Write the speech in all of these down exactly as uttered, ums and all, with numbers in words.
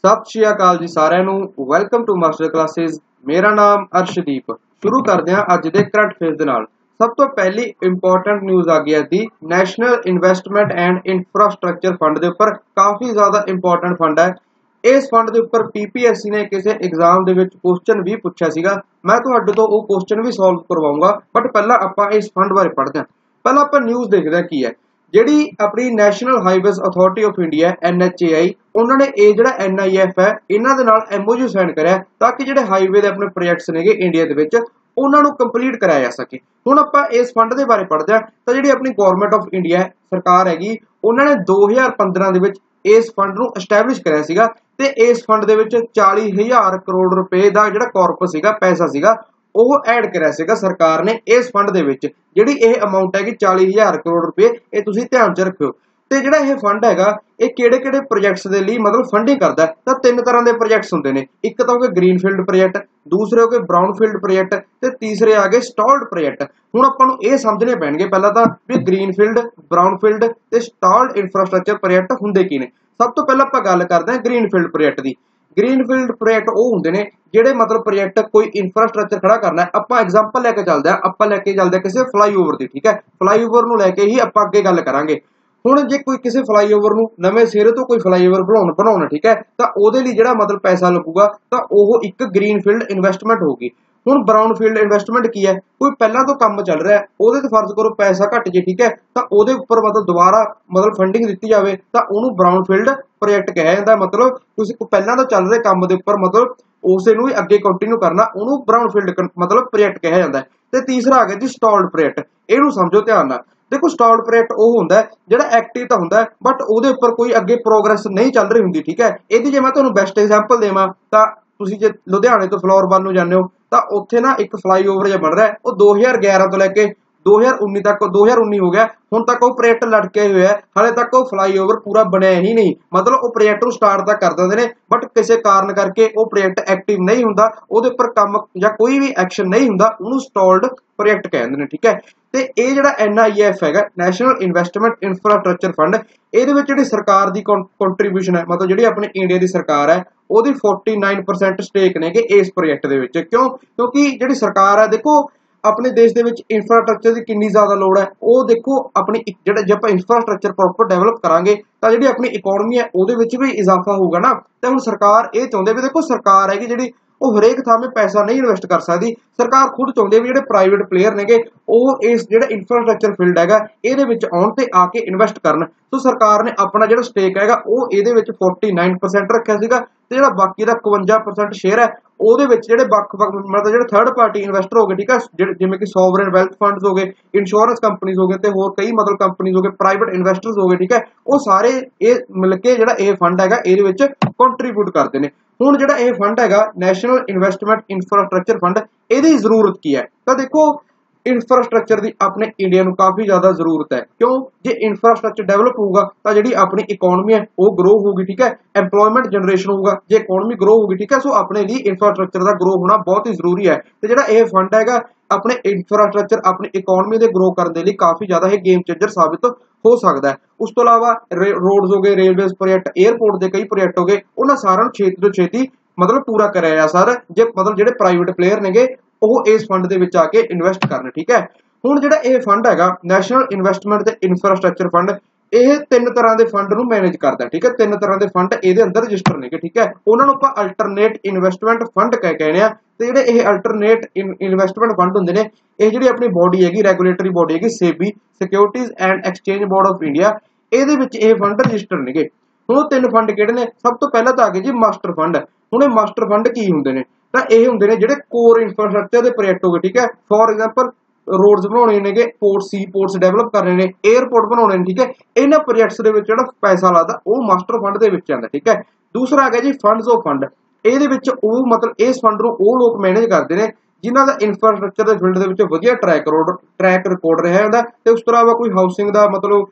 सत श्री अकाल जी सारिਆਂ ਨੂੰ ਵੈਲਕਮ ਟੂ ਮਾਸਟਰ ਕਲਾਸਿਸ। ਮੇਰਾ ਨਾਮ ਅਰਸ਼ਦੀਪ। ਸ਼ੁਰੂ ਕਰਦੇ ਹਾਂ ਅੱਜ ਦੇ ਕਰੰਟ ਅਫੇਅਰਸ ਦੇ ਨਾਲ। ਸਭ ਤੋਂ ਪਹਿਲੀ ਇੰਪੋਰਟੈਂਟ ਨਿਊਜ਼ ਆ ਗਈ ਹੈ the national investment and infrastructure fund ਦੇ ਉੱਪਰ। ਕਾਫੀ ਜ਼ਿਆਦਾ ਇੰਪੋਰਟੈਂਟ ਫੰਡ ਹੈ। ਇਸ ਫੰਡ ਦੇ ਉੱਪਰ ਪੀਪੀਐਸਸੀ ਨੇ ਕਿਸੇ ਐਗਜ਼ਾਮ ਦੇ ਵਿੱਚ ਕੁਐਸਚਨ ਵੀ ਪੁੱਛਿਆ ਸੀਗਾ। ਮੈਂ ਤੁਹਾਡੇ ਤੋਂ ਉਹ ਕੁਐਸਚਨ ਵੀ ਸੋਲਵ ਕਰਵਾਉਂਗਾ, ਬਟ ਪਹਿਲਾਂ ਆਪਾਂ ਇਸ ਫੰਡ ਬਾਰੇ ਪੜ੍ਹਦੇ ਹਾਂ। ਪਹਿਲਾਂ ਆਪਾਂ ਨਿਊਜ਼ ਦੇਖਦੇ ਹਾਂ ਕੀ ਹੈ। ਜਿਹੜੀ ਆਪਣੀ national highways authority of India N H A I, ਉਹਨਾਂ ਨੇ ਇਹ ਜਿਹੜਾ ਐਨ ਆਈ ਐਫ ਹੈ ਇਹਨਾਂ ਦੇ ਨਾਲ ਐਮਓਯੂ ਸਾਈਨ ਕਰਿਆ ਤਾਂ ਕਿ ਜਿਹੜੇ ਹਾਈਵੇ ਦੇ ਆਪਣੇ ਪ੍ਰੋਜੈਕਟਸ ਨੇਗੇ ਇੰਡੀਆ ਦੇ ਵਿੱਚ ਉਹਨਾਂ ਨੂੰ ਕੰਪਲੀਟ ਕਰਾਇਆ ਜਾ ਸਕੇ। ਹੁਣ ਆਪਾਂ ਇਸ ਫੰਡ ਦੇ ਬਾਰੇ ਪੜ੍ਹਦੇ ਹਾਂ ਤਾਂ ਜਿਹੜੀ ਆਪਣੀ ਗਵਰਨਮੈਂਟ ਆਫ ਇੰਡੀਆ ਸਰਕਾਰ ਹੈਗੀ, ਉਹਨਾਂ ਨੇ ਦੋ ਹਜ਼ਾਰ ਪੰਦਰਾਂ ਦੇ ਵਿੱਚ ਇਸ ਫੰਡ ਨੂੰ ਐਸਟੈਬਲਿਸ਼ ਕਰਿਆ ਸੀਗਾ ਤੇ ਇਸ ਫੰਡ ਦੇ ਵਿੱਚ ਚਾਲੀ ਹਜ਼ਾਰ ਕਰੋੜ ਰੁਪਏ ਦਾ ਜਿਹੜਾ ਕਾਰਪਸ ਸੀਗਾ, ਪੈਸਾ ਸੀਗਾ, ਉਹ ਐਡ ਕਰਿਆ ਸੀਗਾ ਸਰਕਾਰ ਨੇ ਇਸ ਫੰਡ ਦੇ ਵਿੱਚ। ਜਿਹੜੀ ਇਹ ਅਮਾਉਂਟ ਹੈਗੀ ਚਾਲੀ ਹਜ਼ਾਰ ਕਰੋੜ ਰੁਪਏ, ਇਹ ਤੁਸੀਂ ਧਿਆਨ 'ਚ ਰੱਖਿਓ। ਤੇ ਜਿਹੜਾ ਇਹ ਫੰਡ ਹੈਗਾ ਇਹ ਕਿਹੜੇ ਕਿਹੜੇ ਪ੍ਰੋਜੈਕਟਸ ਦੇ ਲਈ ਮਤਲਬ ਫੰਡਿੰਗ ਕਰਦਾ ਤਾਂ ਤਿੰਨ ਤਰ੍ਹਾਂ ਦੇ ਪ੍ਰੋਜੈਕਟਸ ਹੁੰਦੇ ਨੇ। ਇੱਕ ਤਾਂ ਹੋ ਗਏ ਗ੍ਰੀਨਫੀਲਡ ਪ੍ਰੋਜੈਕਟ, ਦੂਸਰੇ ਹੋ ਗਏ ਬਰਾਊਨਫੀਲਡ ਪ੍ਰੋਜੈਕਟ ਤੇ ਤੀਸਰੇ ਆ ਗਏ ਸਟਾਲਡ ਪ੍ਰੋਜੈਕਟ। ਹੁਣ ਆਪਾਂ ਨੂੰ ਇਹ ਸਮਝਣੇ ਪੈਣਗੇ ਪਹਿਲਾਂ ਤਾਂ ਵੀ ਗ੍ਰੀਨਫੀਲਡ, ਬਰਾਊਨਫੀਲਡ ਤੇ ਸਟਾਲਡ ਇਨਫਰਾਸਟ੍ਰਕਚਰ ਪ੍ਰੋਜੈਕਟ ਹੁੰਦੇ ਕੀ ਨੇ। ਸਭ ਤੋਂ ਪਹਿਲਾਂ ਆਪਾਂ ਗੱਲ ਕਰਦੇ ਹਾਂ ਗ੍ਰੀਨਫੀਲਡ ਪ੍ਰੋਜੈਕਟ ਦੀ। ਗ੍ਰੀਨਫੀਲਡ ਪ੍ਰੋਜੈਕਟ ਉਹ ਹੁੰਦੇ ਨੇ ਜਿਹੜੇ ਮਤਲਬ ਪ੍ਰੋਜੈਕਟ ਕੋਈ ਇਨਫਰਾਸਟ੍ਰਕਚਰ ਖੜਾ ਕਰਨਾ ਹੈ। ਆਪਾਂ ਐਗਜ਼ਾਮਪਲ ਲੈ ਕੇ ਚੱਲਦੇ ਹਾਂ, ਆਪਾਂ ਲੈ ਕੇ ਚੱਲਦੇ ਹਾਂ ਕਿਸੇ ਫਲਾਈਓਵਰ ਦੀ, ਠੀਕ ਹੈ। ਫਲਾਈਓਵਰ ਨੂੰ ਲੈ ਕੇ ਹੀ ਆਪਾਂ ਅੱਗੇ ਗੱਲ ਕਰਾਂਗੇ। ਹੁਣ ਜੇ ਕੋਈ ਕਿਸੇ ਫਲਾਈਓਵਰ ਨੂੰ ਨਵੇਂ ਸਿਰੇ ਤੋਂ ਕੋਈ ਫਲਾਈਓਵਰ ਬਣਾਉਣ ਬਣਾਉਣਾ ਠੀਕ ਹੈ, ਤਾਂ ਉਹਦੇ ਲਈ ਜਿਹੜਾ ਮਤਲਬ ਪੈਸਾ ਲੱਗੂਗਾ ਤਾਂ ਉਹ ਇੱਕ ਗ੍ਰੀਨਫੀਲਡ ਇਨਵੈਸਟਮੈਂਟ ਹੋਊਗੀ। ਹੁਣ ਬਰਾਊਨਫੀਲਡ ਇਨਵੈਸਟਮੈਂਟ ਕੀ ਹੈ? ਕੋਈ ਪਹਿਲਾਂ ਤੋਂ ਕੰਮ ਚੱਲ ਰਿਹਾ, ਉਹਦੇ ਤੇ ਫਰਜ਼ ਕਰੋ ਪੈਸਾ ਘੱਟ ਜੇ, ਠੀਕ ਹੈ, ਤਾਂ ਉਹਦੇ ਉੱਪਰ ਮਤਲਬ ਦੁਬਾਰਾ ਮਤਲਬ ਫੰਡਿੰਗ ਦਿੱਤੀ ਜਾਵੇ ਤਾਂ ਉਹਨੂੰ ਬਰਾਊਨਫੀਲਡ ਪ੍ਰੋਜੈਕਟ ਕਿਹਾ ਜਾਂਦਾ। ਮਤਲਬ ਤੁਸੀਂ ਪਹਿਲਾਂ ਤੋਂ ਚੱਲ ਰਹੇ ਕੰਮ ਦੇ ਉੱਪਰ ਮਤਲਬ ਉਸੇ ਨੂੰ ਹੀ ਅੱਗੇ ਕੰਟੀਨਿਊ ਕਰਨਾ, ਉਹਨੂੰ ਬਰਾਊਨਫੀਲਡ ਮਤਲਬ ਪ੍ਰੋਜੈਕਟ ਕਿਹਾ ਜਾਂਦਾ। ਤੇ ਤੀਸਰਾ ਆ ਗਿਆ ਜੀ ਸਟਾਲਡ ਪ੍ਰੋਜੈਕਟ। ਇਹਨੂੰ ਸਮਝੋ ਧਿਆਨ ਨਾਲ। ਦੇਖੋ ਸਟਾਲਡ ਪ੍ਰੋਜੈਕਟ ਉਹ ਹੁੰਦਾ ਜਿਹੜਾ ਐਕਟਿਵ ਤਾਂ ਹੁੰਦਾ ਬਟ ਉਹਦੇ ਉੱਪਰ ਕੋਈ ਅੱਗੇ ਪ੍ਰੋਗਰੈਸ ਨਹੀਂ ਚੱਲ ਰਹੀ ਹੁੰਦੀ, ਠੀਕ ਹੈ। ਇਹਦੀ ਜੇ ਮੈਂ ਤੁਹਾਨੂੰ ਬੈਸਟ ਐਗਜ਼ਾਮਪਲ ਦੇਵਾਂ ਤਾਂ ਤੁਸੀਂ ਜੇ ਲੁਧਿਆਣੇ ਤੋਂ ਫਲੋਰ ਵੱਲ ਨੂੰ ਜਾਂਦੇ ਹੋ ਤਾਂ ਉੱਥੇ ਨਾ ਇੱਕ ਫਲਾਈਓਵਰ ਜਿਹਾ ਬਣ ਰਿਹਾ, ਉਹ ਦੋ ਹਜ਼ਾਰ ਗਿਆਰਾਂ ਤੋਂ ਲੈ ਕੇ ਦੋ ਹਜ਼ਾਰ ਉੱਨੀ ਤੱਕ, ਦੋ ਹਜ਼ਾਰ ਉੱਨੀ ਹੋ ਗਿਆ ਹੁਣ ਤੱਕ ਉਹ ਪ੍ਰੋਜੈਕਟ ਲਟਕੇ ਹੋਏ ਹੈ। ਹਾਲੇ ਤੱਕ ਉਹ ਫਲਾਈਓਵਰ ਪੂਰਾ ਬਣਿਆ ਹੀ ਨਹੀਂ। ਮਤਲਬ ਉਹ ਪ੍ਰੋਜੈਕਟ ਨੂੰ ਸਟਾਰਟ ਤਾਂ ਕਰ ਦਿੰਦੇ ਨੇ ਬਟ ਕਿਸੇ ਕਾਰਨ ਕਰਕੇ ਉਹ ਪ੍ਰੋਜੈਕਟ ਐਕਟਿਵ ਨਹੀਂ ਹੁੰਦਾ, ਉਹਦੇ ਉੱਪਰ ਕੰਮ ਜਾਂ ਕੋਈ ਵੀ ਐਕਸ਼ਨ ਨਹੀਂ ਹੁੰਦਾ, ਉਹਨੂੰ ਸਟਾਲਡ ਪ੍ਰੋਜੈਕਟ ਕਹਿੰਦੇ ਨੇ, ਠੀਕ ਹੈ। ਤੇ ਇਹ ਜਿਹੜਾ ਐਨ ਆਈ ਐਫ ਹੈਗਾ, ਨੈਸ਼ਨਲ ਇਨਵੈਸਟਮੈਂਟ ਇਨਫਰਾਸਟ੍ਰਕਚਰ ਫੰਡ, ਇਹਦੇ ਵਿੱਚ ਜਿਹੜੀ ਸਰਕਾਰ ਦੀ ਕੰਟਰੀਬਿਊਸ਼ਨ ਹੈ, ਮਤਲਬ ਜਿਹੜੀ ਆਪਣੀ ਇੰਡੀਆ ਦੀ ਸਰਕਾਰ ਹੈ ਉਹਦੀ ਉਨਤਾਲੀ ਪਰਸੈਂਟ ਸਟੇਕ ਨੇਗੇ ਇਸ ਪ੍ਰੋਜੈਕਟ ਦੇ ਵਿੱਚ। ਕਿਉਂ? ਕਿਉਂਕਿ ਜਿਹੜੀ ਸਰਕਾਰ ਹੈ, ਦੇਖੋ ਆਪਣੇ ਦੇਸ਼ ਦੇ ਵਿੱਚ ਇਨਫਰਾਸਟ੍ਰਕਚਰ ਦੀ ਕਿੰਨੀ ਜ਼ਿਆਦਾ ਲੋੜ ਹੈ। ਉਹ ਦੇਖੋ ਆਪਣੀ ਜਿਹੜਾ ਜੇ ਆਪਾਂ ਇਨਫਰਾਸਟ੍ਰਕਚਰ ਪ੍ਰੋਪਰ ਡਿਵੈਲਪ ਕਰਾਂਗੇ ਤਾਂ ਜਿਹੜੀ ਆਪਣੀ ਇਕਨੋਮੀ ਹੈ ਉਹਦੇ ਵਿੱਚ ਵੀ ਇਜ਼ਾਫਾ ਹੋਊਗਾ ਨਾ। ਤੇ ਹੁਣ ਸਰਕਾਰ ਇਹ ਚਾਹੁੰਦੇ ਵੀ ਦੇਖੋ ਸਰਕਾਰ ਹੈਗੀ ਜਿਹੜੀ ਉਹ ਹਰੇਕ ਥਾਂ 'ਤੇ ਪੈਸਾ ਨਹੀਂ ਇਨਵੈਸਟ ਕਰ ਸਕਦੀ। ਸਰਕਾਰ ਖੁਦ ਚਾਹੁੰਦੀ ਵੀ ਜਿਹੜੇ ਪ੍ਰਾਈਵੇਟ ਪਲੇਅਰ ਨੇਗੇ ਉਹ ਇਸ ਜਿਹੜਾ ਇਨਫਰਾਸਟ੍ਰਕਚਰ ਫੀਲਡ ਹੈਗਾ ਇਹਦੇ ਵਿੱਚ ਆਉਣ ਤੇ ਆ ਕੇ ਇਨਵੈਸਟ ਕਰਨ। ਸੋ ਸਰਕਾਰ ਨੇ ਆਪਣਾ ਜਿਹੜਾ ਸਟੇਕ ਹੈਗਾ ਉਹ ਇਹਦੇ ਵਿੱਚ ਉਨਤਾਲੀ ਪਰਸੈਂਟ ਰੱਖਿਆ ਸੀਗਾ ਤੇ ਜਿਹੜਾ ਬਾਕੀ ਦਾ ਇਕਵੰਜਾ ਪਰਸੈਂਟ ਸ਼ੇਅਰ ਹੈ ਉਹਦੇ ਵਿੱਚ ਜਿਹੜੇ ਵੱਖ ਵੱਖ ਮਤਲਬ ਜਿਹੜੇ ਥਰਡ ਪਾਰਟੀ ਇਨਵੈਸਟਰ ਹੋ ਗਏ, ਠੀਕ ਹੈ, ਜਿਹੜੇ ਜਿਵੇਂ ਕਿ ਸੋਵਰਨ ਵੈਲਥ ਫੰਡਸ ਹੋ ਗਏ, ਇੰਸ਼ੋਰੈਂਸ ਕੰਪਨੀਜ਼ ਹੋ ਗਏ ਤੇ ਹੋਰ ਕਈ ਮਤਲਬ ਕੰਪਨੀਜ਼ ਹੋ ਗਏ, ਪ੍ਰਾਈਵੇਟ ਇਨਵੈਸਟਰਸ ਹੋ ਗਏ, ਠੀਕ ਹੈ, ਉਹ ਸਾਰੇ ਇਹ ਮਿਲ ਕੇ ਜਿਹੜਾ ਇਹ ਫੰਡ ਹੈਗਾ ਇਹਦੇ ਵਿੱਚ ਕੰਟਰੀਬਿਊਟ ਕਰਦੇ ਨੇ। ਹੁਣ ਜਿਹੜਾ ਇਹ ਫੰਡ ਹੈਗਾ ਨੈਸ਼ਨਲ ਇਨਵੈਸਟਮੈਂਟ ਇਨਫਰਾਸਟ੍ਰਕਚਰ ਫੰਡ, ਇਹਦੀ ਜ਼ਰੂਰਤ ਕੀ ਹੈ? ਤਾਂ ਦੇਖੋ ਇਨਫਰਾਸਟ੍ਰਕਚਰ ਦੀ ਆਪਣੇ ਇੰਡੀਆ ਨੂੰ ਕਾਫੀ ਜ਼ਿਆਦਾ ਜ਼ਰੂਰਤ ਹੈ। ਕਿਉਂ? ਜੇ ਇਨਫਰਾਸਟ੍ਰਕਚਰ ਡਿਵੈਲਪ ਹੋਊਗਾ ਤਾਂ ਜਿਹੜੀ ਆਪਣੀ ਇਕਨੋਮੀ ਹੈ ਉਹ ਗਰੋ ਹੋਊਗੀ, ਠੀਕ ਹੈ, ਐਮਪਲੋਇਮੈਂਟ ਜਨਰੇਸ਼ਨ ਹੋਊਗਾ। ਜੇ ਇਕਨੋਮੀ ਗਰੋ ਹੋਊਗੀ, ਠੀਕ ਹੈ, ਸੋ ਆਪਣੇ ਲਈ ਇਨਫਰਾਸਟ੍ਰਕਚਰ ਦਾ ਗਰੋ ਹੋਣਾ ਬਹੁਤ ਹੀ ਜ਼ਰੂਰੀ ਹੈ। ਤੇ ਜਿਹੜਾ ਇਹ ਫੰਡ ਹੈਗਾ ਆਪਣੇ ਇਨਫਰਾਸਟ੍ਰਕਚਰ ਆਪਣੀ ਇਕਨੋਮੀ ਦੇ ਗਰੋ ਕਰਨ ਦੇ ਲਈ ਕਾਫੀ ਜ਼ਿਆਦਾ ਇਹ ਗੇਮ ਚੇਂਜਰ ਸਾਬਿਤ ਹੋ ਸਕਦਾ ਹੈ। ਉਸ ਤੋਂ ਇਲਾਵਾ ਰੋਡਸ ਹੋ ਗਏ, ਰੇਲਵੇਜ਼ ਪ੍ਰੋਜੈਕਟ, 에ਅਰਪੋਰਟ ਦੇ ਕਈ ਪ੍ਰੋਜੈਕਟ ਹੋ ਗਏ, ਉਹਨਾਂ ਸਾਰਿਆਂ ਨੂੰ ਛੇਤੀ ਤੋਂ ਛੇਤੀ ਮਤਲਬ ਪੂਰਾ ਕਰਿਆ ਜਾ ਸਕਦਾ ਜੇ ਮਤਲਬ ਜਿਹੜੇ ਪ੍ਰਾਈਵੇਟ ਪਲੇਅਰ ਨੇਗੇ ਉਹ ਇਸ ਫੰਡ ਦੇ ਵਿੱਚ ਆ ਕੇ ਇਨਵੈਸਟ ਕਰਨ, ਠੀਕ ਹੈ। ਹੁਣ ਜਿਹੜਾ ਇਹ ਫੰਡ ਹੈਗਾ ਨੈਸ਼ਨਲ ਇਨਵੈਸਟਮੈਂਟ ਤੇ ਇਨਫਰਾਸਟ੍ਰਕਚਰ ਫੰਡ, ਇਹ ਤਿੰਨ ਤਰ੍ਹਾਂ ਦੇ ਫੰਡ ਨੂੰ ਮੈਨੇਜ ਕਰਦਾ, ਠੀਕ ਹੈ। ਤਿੰਨ ਤਰ੍ਹਾਂ ਦੇ ਫੰਡ ਇਹਦੇ ਅੰਦਰ ਰਜਿਸਟਰ ਨੇਗੇ, ਠੀਕ ਹੈ। ਉਹਨਾਂ ਨੂੰ ਆਪਾਂ ਅਲਟਰਨੇਟ ਇਨਵੈਸਟਮੈਂਟ ਫੰਡ ਕਹਿ ਕਹਿੰਦੇ ਆ। ਤੇ ਜਿਹੜੇ ਇਹ ਅਲਟਰਨੇਟ ਇਨਵੈਸਟਮੈਂਟ ਫੰਡ ਹੁੰਦੇ ਨੇ, ਇਹ ਜਿਹੜੀ ਆਪਣੀ ਬੋਡੀ ਹੈਗੀ, ਰੈਗੂਲੇਟਰੀ ਬੋਡੀ ਹੈਗੀ SEBI, securities and exchange board of India, ਇਹਦੇ ਵਿੱਚ ਇਹ ਫੰਡ ਰਜਿਸਟਰ ਨੇਗੇ। ਹੁਣ ਉਹ ਤਿੰਨ ਫੰਡ ਕਿਹੜੇ ਨੇ? ਸਭ ਤੋਂ ਪਹਿਲਾਂ ਤਾਂ ਆ ਗਏ ਜੀ ਮਾਸਟਰ ਫੰਡ। ਹੁਣ ਇਹ ਮਾਸਟਰ ਫੰਡ ਕੀ ਹੁੰਦੇ ਨੇ? ਤਾਂ ਇਹ ਹੁੰਦੇ ਨੇ ਜਿਹੜੇ ਕੋਰ ਇਨਫਰਾਸਟ੍ਰਕਚਰ ਦੇ ਪ੍ਰੋਜੈਕਟ ਹੋ ਗਏ, ਠੀਕ ਹੈ। ਫੋਰ ਐਗਜ਼ਾਮਪਲ ਰੋਡਸ ਬਣਾਉਣੇ ਨੇਗੇ, ਪੋਰਟ ਸੀ ਪੋਰਟਸ ਡਿਵੈਲਪ ਕਰਨੇ ਨੇ, 에ਅਰਪੋਰਟ ਬਣਾਉਣੇ ਨੇ, ਠੀਕ ਹੈ। ਇਹਨਾਂ ਪ੍ਰੋਜੈਕਟਸ ਦੇ ਵਿੱਚ ਜਿਹੜਾ ਪੈਸਾ ਲੱਗਦਾ ਉਹ ਮਾਸਟਰ ਫੰਡ ਦੇ ਵਿੱਚ ਆਉਂਦਾ, ਠੀਕ ਹੈ। ਦੂਸਰਾ ਆ ਗਿਆ ਜੀ ਫੰਡਸ ਆਫ ਫੰਡ। ਇਹਦੇ ਵਿੱਚ ਉਹ ਮਤਲਬ ਇਸ ਫੰਡ ਨੂੰ ਉਹ ਲੋਕ ਮੈਨੇਜ ਕਰਦੇ ਨੇ ਜਿਨ੍ਹਾਂ ਦਾ ਇਨਫਰਾਸਟ੍ਰਕਚਰ ਦੇ ਫੀਲਡ ਦੇ ਵਿੱਚ ਵਧੀਆ ਟਰੈਕ ਰੋਡ ਟਰੈਕ ਰਿਕਾਰਡ ਰਿਹਾ ਹੁੰਦਾ। ਤੇ ਉਸ ਤੋਂ ਇਲਾਵਾ ਕੋਈ ਹਾਊਸਿੰਗ ਦਾ ਮਤਲਬ